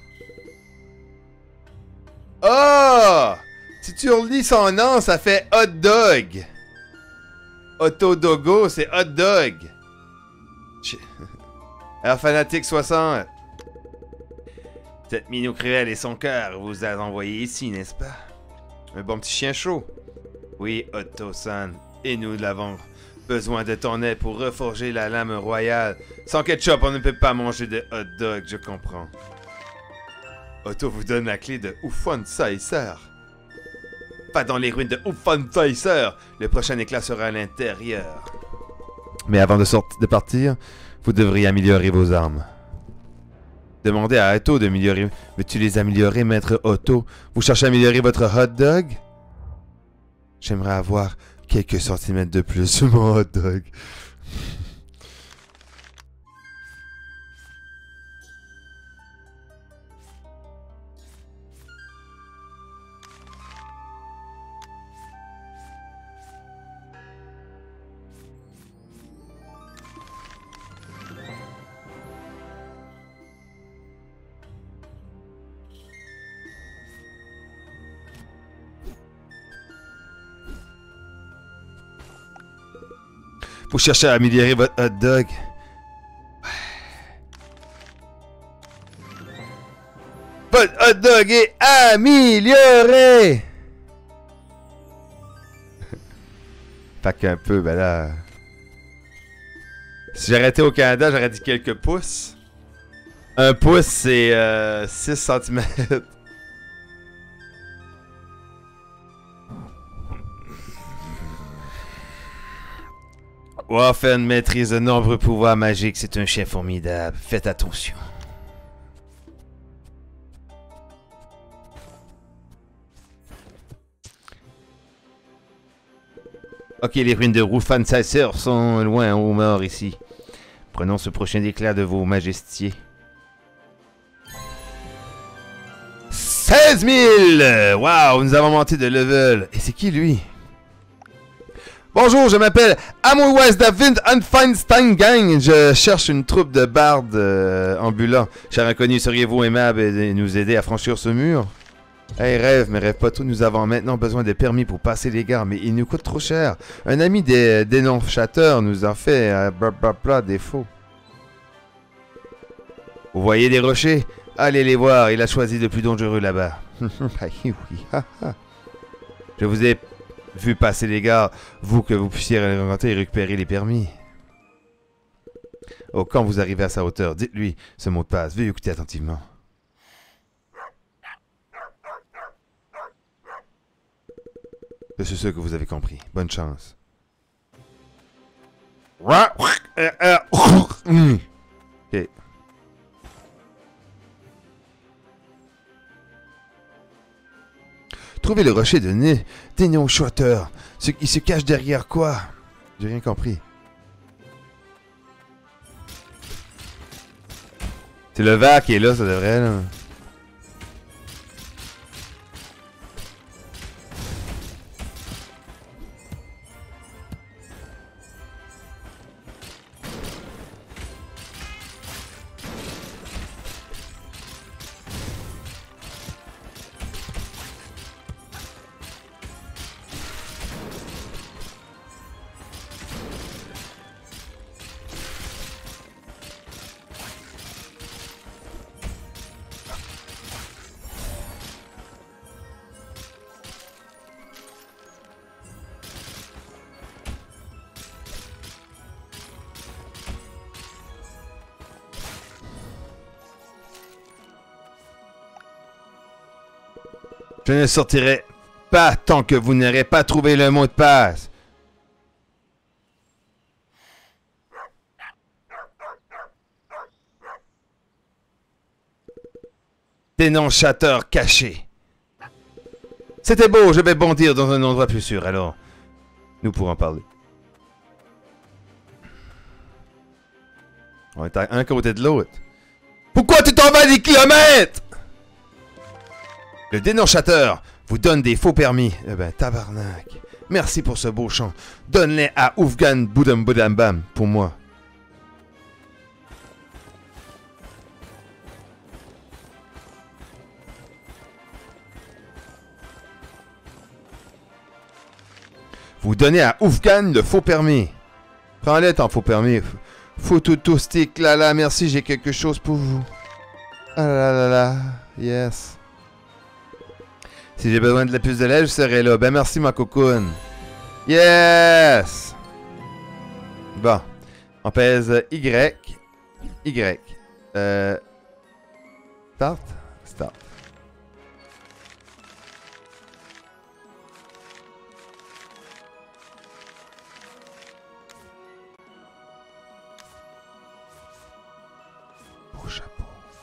Oh! Si tu relis son nom, ça fait hot dog. Otto Dogo, c'est hot dog. Alors, Fanatic 60. Cette Minou Cruel et son cœur vous a envoyé ici, n'est-ce pas? Un bon petit chien chaud. Oui, Otto-san. Et nous l'avons besoin de ton aide pour reforger la lame royale. Sans ketchup, on ne peut pas manger de hot dog, je comprends. Otto vous donne la clé de Oufon Sicer. Pas dans les ruines de Oufon Sicer. Le prochain éclat sera à l'intérieur. Mais avant de partir, vous devriez améliorer vos armes. Demandez à Otto d'améliorer. Veux-tu les améliorer, maître Otto? Vous cherchez à améliorer votre hot dog? J'aimerais avoir quelques centimètres de plus sur mon hot dog. Vous cherchez à améliorer votre hot dog. Votre hot dog est amélioré! Fait qu'un peu, ben là... Si j'aurais été au Canada, j'aurais dit quelques pouces. Un pouce, c'est 6 cm. Waffen maîtrise de nombreux pouvoirs magiques. C'est un chien formidable. Faites attention. Ok, les ruines de Oufon Sicer sont loin au nord ici. Prenons ce prochain éclat de vos majestiers. 16 000! Waouh, nous avons monté de level. Et c'est qui lui? Bonjour, je m'appelle Amourwise David Feinstein Gang. Je cherche une troupe de bardes ambulants. Cher inconnu, seriez-vous aimable de nous aider à franchir ce mur? Hey, rêve, mais rêve pas tout. Nous avons maintenant besoin de permis pour passer les gares, mais il nous coûte trop cher. Un ami des dénonchateurs nous en fait défaut. Vous voyez des rochers? Allez les voir, il a choisi le plus dangereux là-bas. Oui, je vous ai vu passer les gars, vous que vous puissiez remonter et récupérer les permis. Oh, quand vous arrivez à sa hauteur, dites-lui ce mot de passe. Veuillez écouter attentivement. C'est ce que vous avez compris. Bonne chance. Ok. Trouvez le rocher de nez. Dénonchateurs. Il se cache derrière quoi? J'ai rien compris. C'est le verre qui est là, ça devrait, là. Je ne sortirai pas tant que vous n'aurez pas trouvé le mot de passe. Dénonciateur caché. C'était beau, je vais bondir dans un endroit plus sûr, alors nous pourrons parler. On est à un côté de l'autre. Pourquoi tu t'en vas des kilomètres? Le dénonciateur vous donne des faux permis. Eh ben, tabarnak. Merci pour ce beau chant. Donne-les à Oufgan Boudam Boudam Bam pour moi. Vous donnez à Oufgan le faux permis. Prends-les ton faux permis. Faux tout stick là, merci, j'ai quelque chose pour vous. Ah là là là. Yes. Si j'ai besoin de la puce de lait, je serai là. Ben merci ma cocoon. Yes! Bon. On pèse Y. Y. Start? Start. Beau chapeau.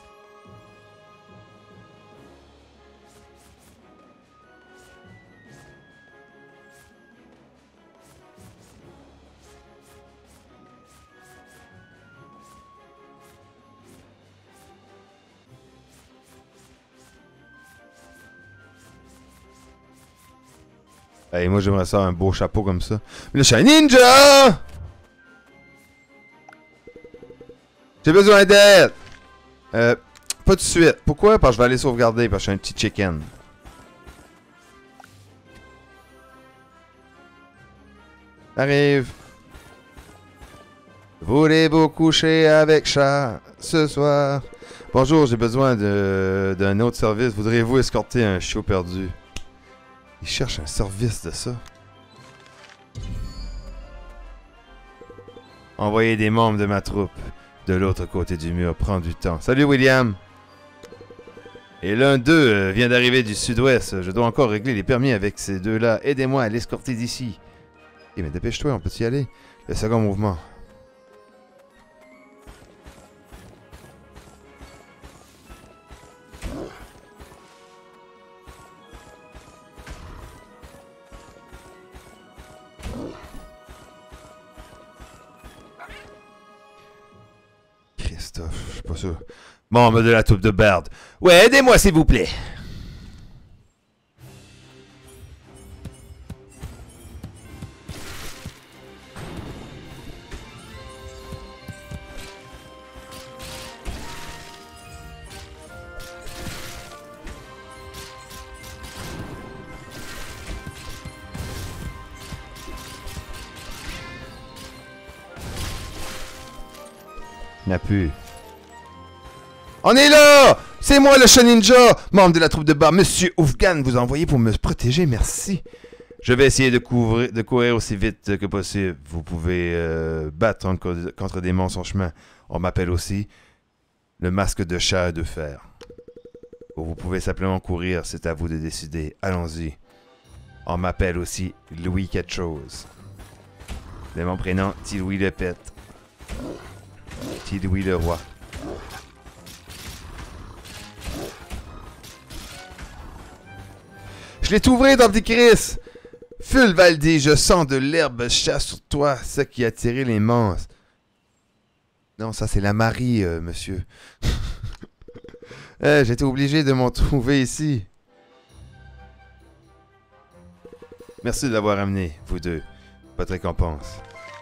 Hey, moi j'aimerais ça un beau chapeau comme ça. Mais là, je suis un ninja! J'ai besoin d'aide! Pas tout de suite. Pourquoi? Parce que je vais aller sauvegarder, parce que je suis un petit chicken. Arrive. Voulez-vous coucher avec chat ce soir? Bonjour, j'ai besoin d'un autre service. Voudriez-vous escorter un chiot perdu? Il cherche un service de ça. Envoyer des membres de ma troupe de l'autre côté du mur prend du temps. Salut William! Et l'un d'eux vient d'arriver du sud-ouest. Je dois encore régler les permis avec ces deux-là. Aidez-moi à l'escorter d'ici. Eh mais dépêche-toi, on peut y aller. Le second mouvement. Christophe, je suis pas sûr. Membre de la troupe de Bard. Ouais, aidez-moi s'il vous plaît. N'a plus. On est là! C'est moi le chat ninja! Membre de la troupe de bar, Monsieur Oufgan vous a envoyé pour me protéger, merci. Je vais essayer de courir aussi vite que possible. Vous pouvez battre contre des monstres en chemin. On m'appelle aussi le masque de chat de fer. Ou vous pouvez simplement courir, c'est à vous de décider. Allons-y. On m'appelle aussi Louis quelque chose. De mon prénom, T-Louis le Pet. T-Louis le Roi. Je l'ai trouvé dans petit Chris! Fulvaldi, je sens de l'herbe chat sur toi, ce qui a tiré les monstres. Non, ça c'est la Marie, monsieur. J'étais obligé de m'en trouver ici. Merci de l'avoir amené, vous deux. Votre récompense.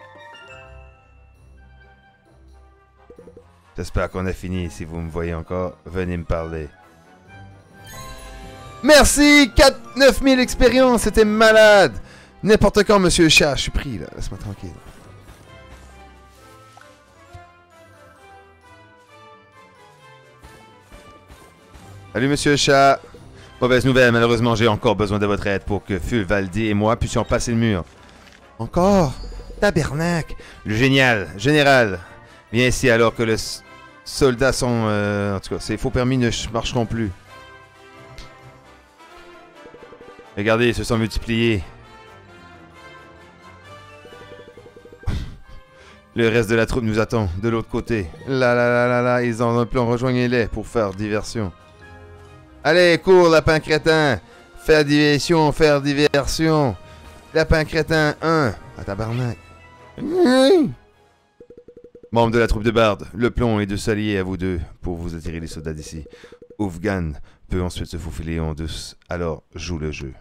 J'espère qu'on a fini. Si vous me voyez encore, venez me parler. Merci! 9000 expériences, c'était malade! N'importe quand, monsieur Chat, je suis pris, là. Laisse-moi tranquille. Salut, monsieur Chat. Mauvaise nouvelle, malheureusement, j'ai encore besoin de votre aide pour que Fulvaldi et moi puissions passer le mur. Encore? Tabernacle! Le général, viens ici alors que les soldats sont... en tout cas, ces faux permis ne marcheront plus. Regardez, ils se sont multipliés. Le reste de la troupe nous attend, de l'autre côté. Là, ils ont un plan, rejoignez-les pour faire diversion. Allez, cours, lapin crétin! Faire diversion! Lapin crétin 1! À tabarnak! Membre de la troupe de Bard, le plomb est de s'allier à vous deux pour vous attirer les soldats d'ici. Oufgan peut ensuite se faufiler en douce, alors joue le jeu.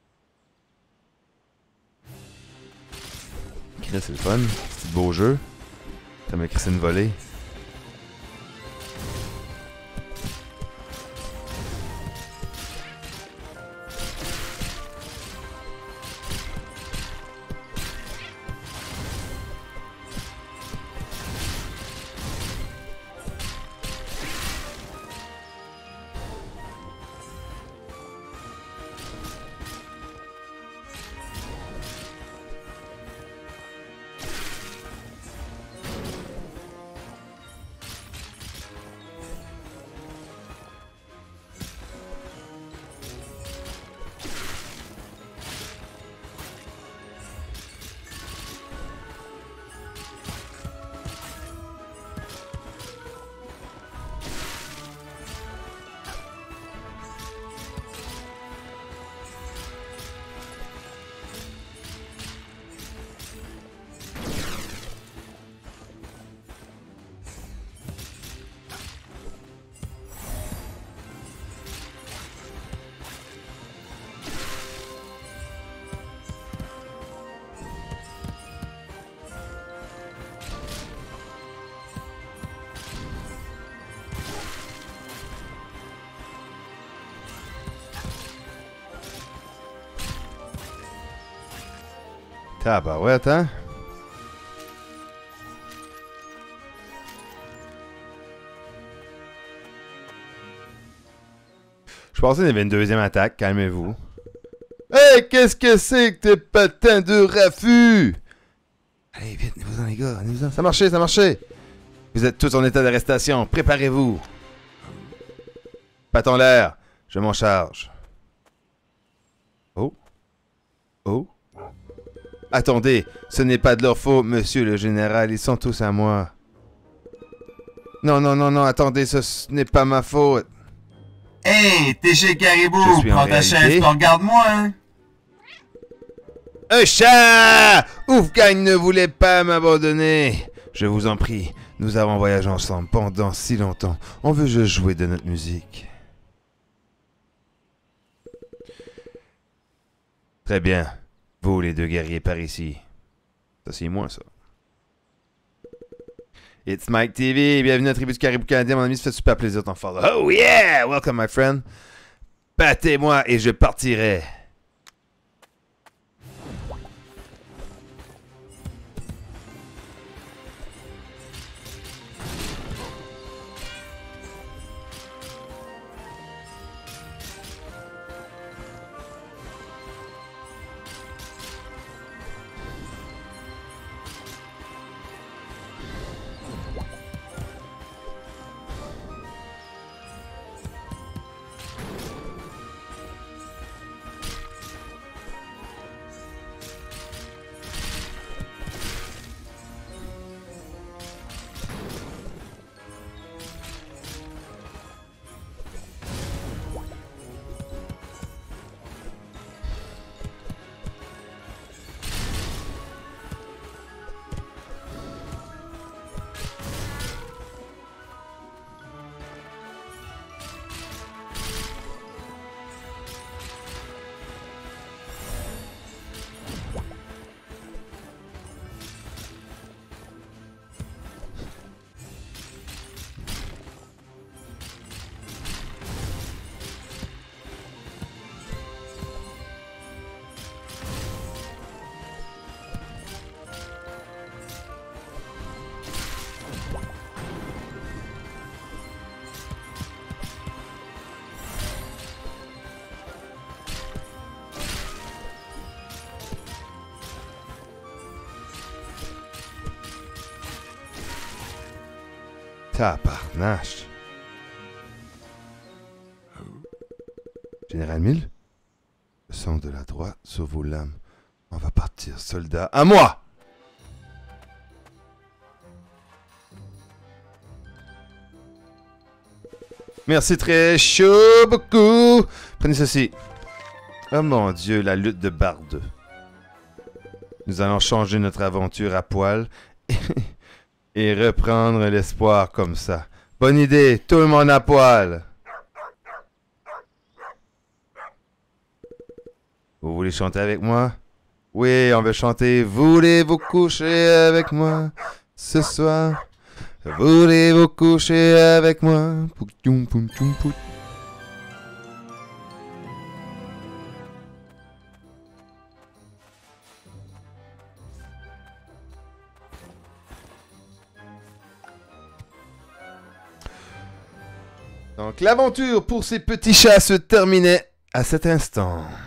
C'est le fun, c'est un beau jeu. Ça m'a crissé une volée. Tabarouette, hein? Je pensais qu'il y avait une deuxième attaque, calmez-vous. Hey, qu'est-ce que c'est que tes patins de raffut? Allez, vite, venez-vous-en les gars, venez-vous-en. Ça marchait, ça marchait. Vous êtes tous en état d'arrestation, préparez-vous. Pat en l'air, je m'en charge. Oh. Oh. Attendez, ce n'est pas de leur faute, monsieur le général, ils sont tous à moi. Non, non, non, non, attendez, ce n'est pas ma faute. Hey, t'es chez Caribou, Je suis en prends ta réalité- chaise, puis regarde-moi, hein. Un chat! Oufgagne ne voulait pas m'abandonner. Je vous en prie, nous avons voyagé ensemble pendant si longtemps. On veut juste jouer de notre musique. Très bien. Vous, les deux guerriers par ici. Ça, c'est moi, ça. It's Mike TV. Bienvenue à la tribu du Caribou canadien. Mon ami, ça fait super plaisir de t'en follow. Oh yeah! Welcome, my friend. Battez-moi et je partirai. Tabarnache. Général Mille, le sang de la droite sur vos lames. On va partir, soldat. À moi! Merci très chaud, beaucoup. Prenez ceci. Oh mon Dieu, la lutte de Barde. Nous allons changer notre aventure à poil et reprendre l'espoir comme ça. Bonne idée, tout le monde à poil. Vous voulez chanter avec moi? Oui, on veut chanter. Voulez-vous coucher avec moi ce soir? Voulez-vous coucher avec moi? Poutoum, poutoum, poutoum. Donc l'aventure pour ces petits chats se terminait à cet instant.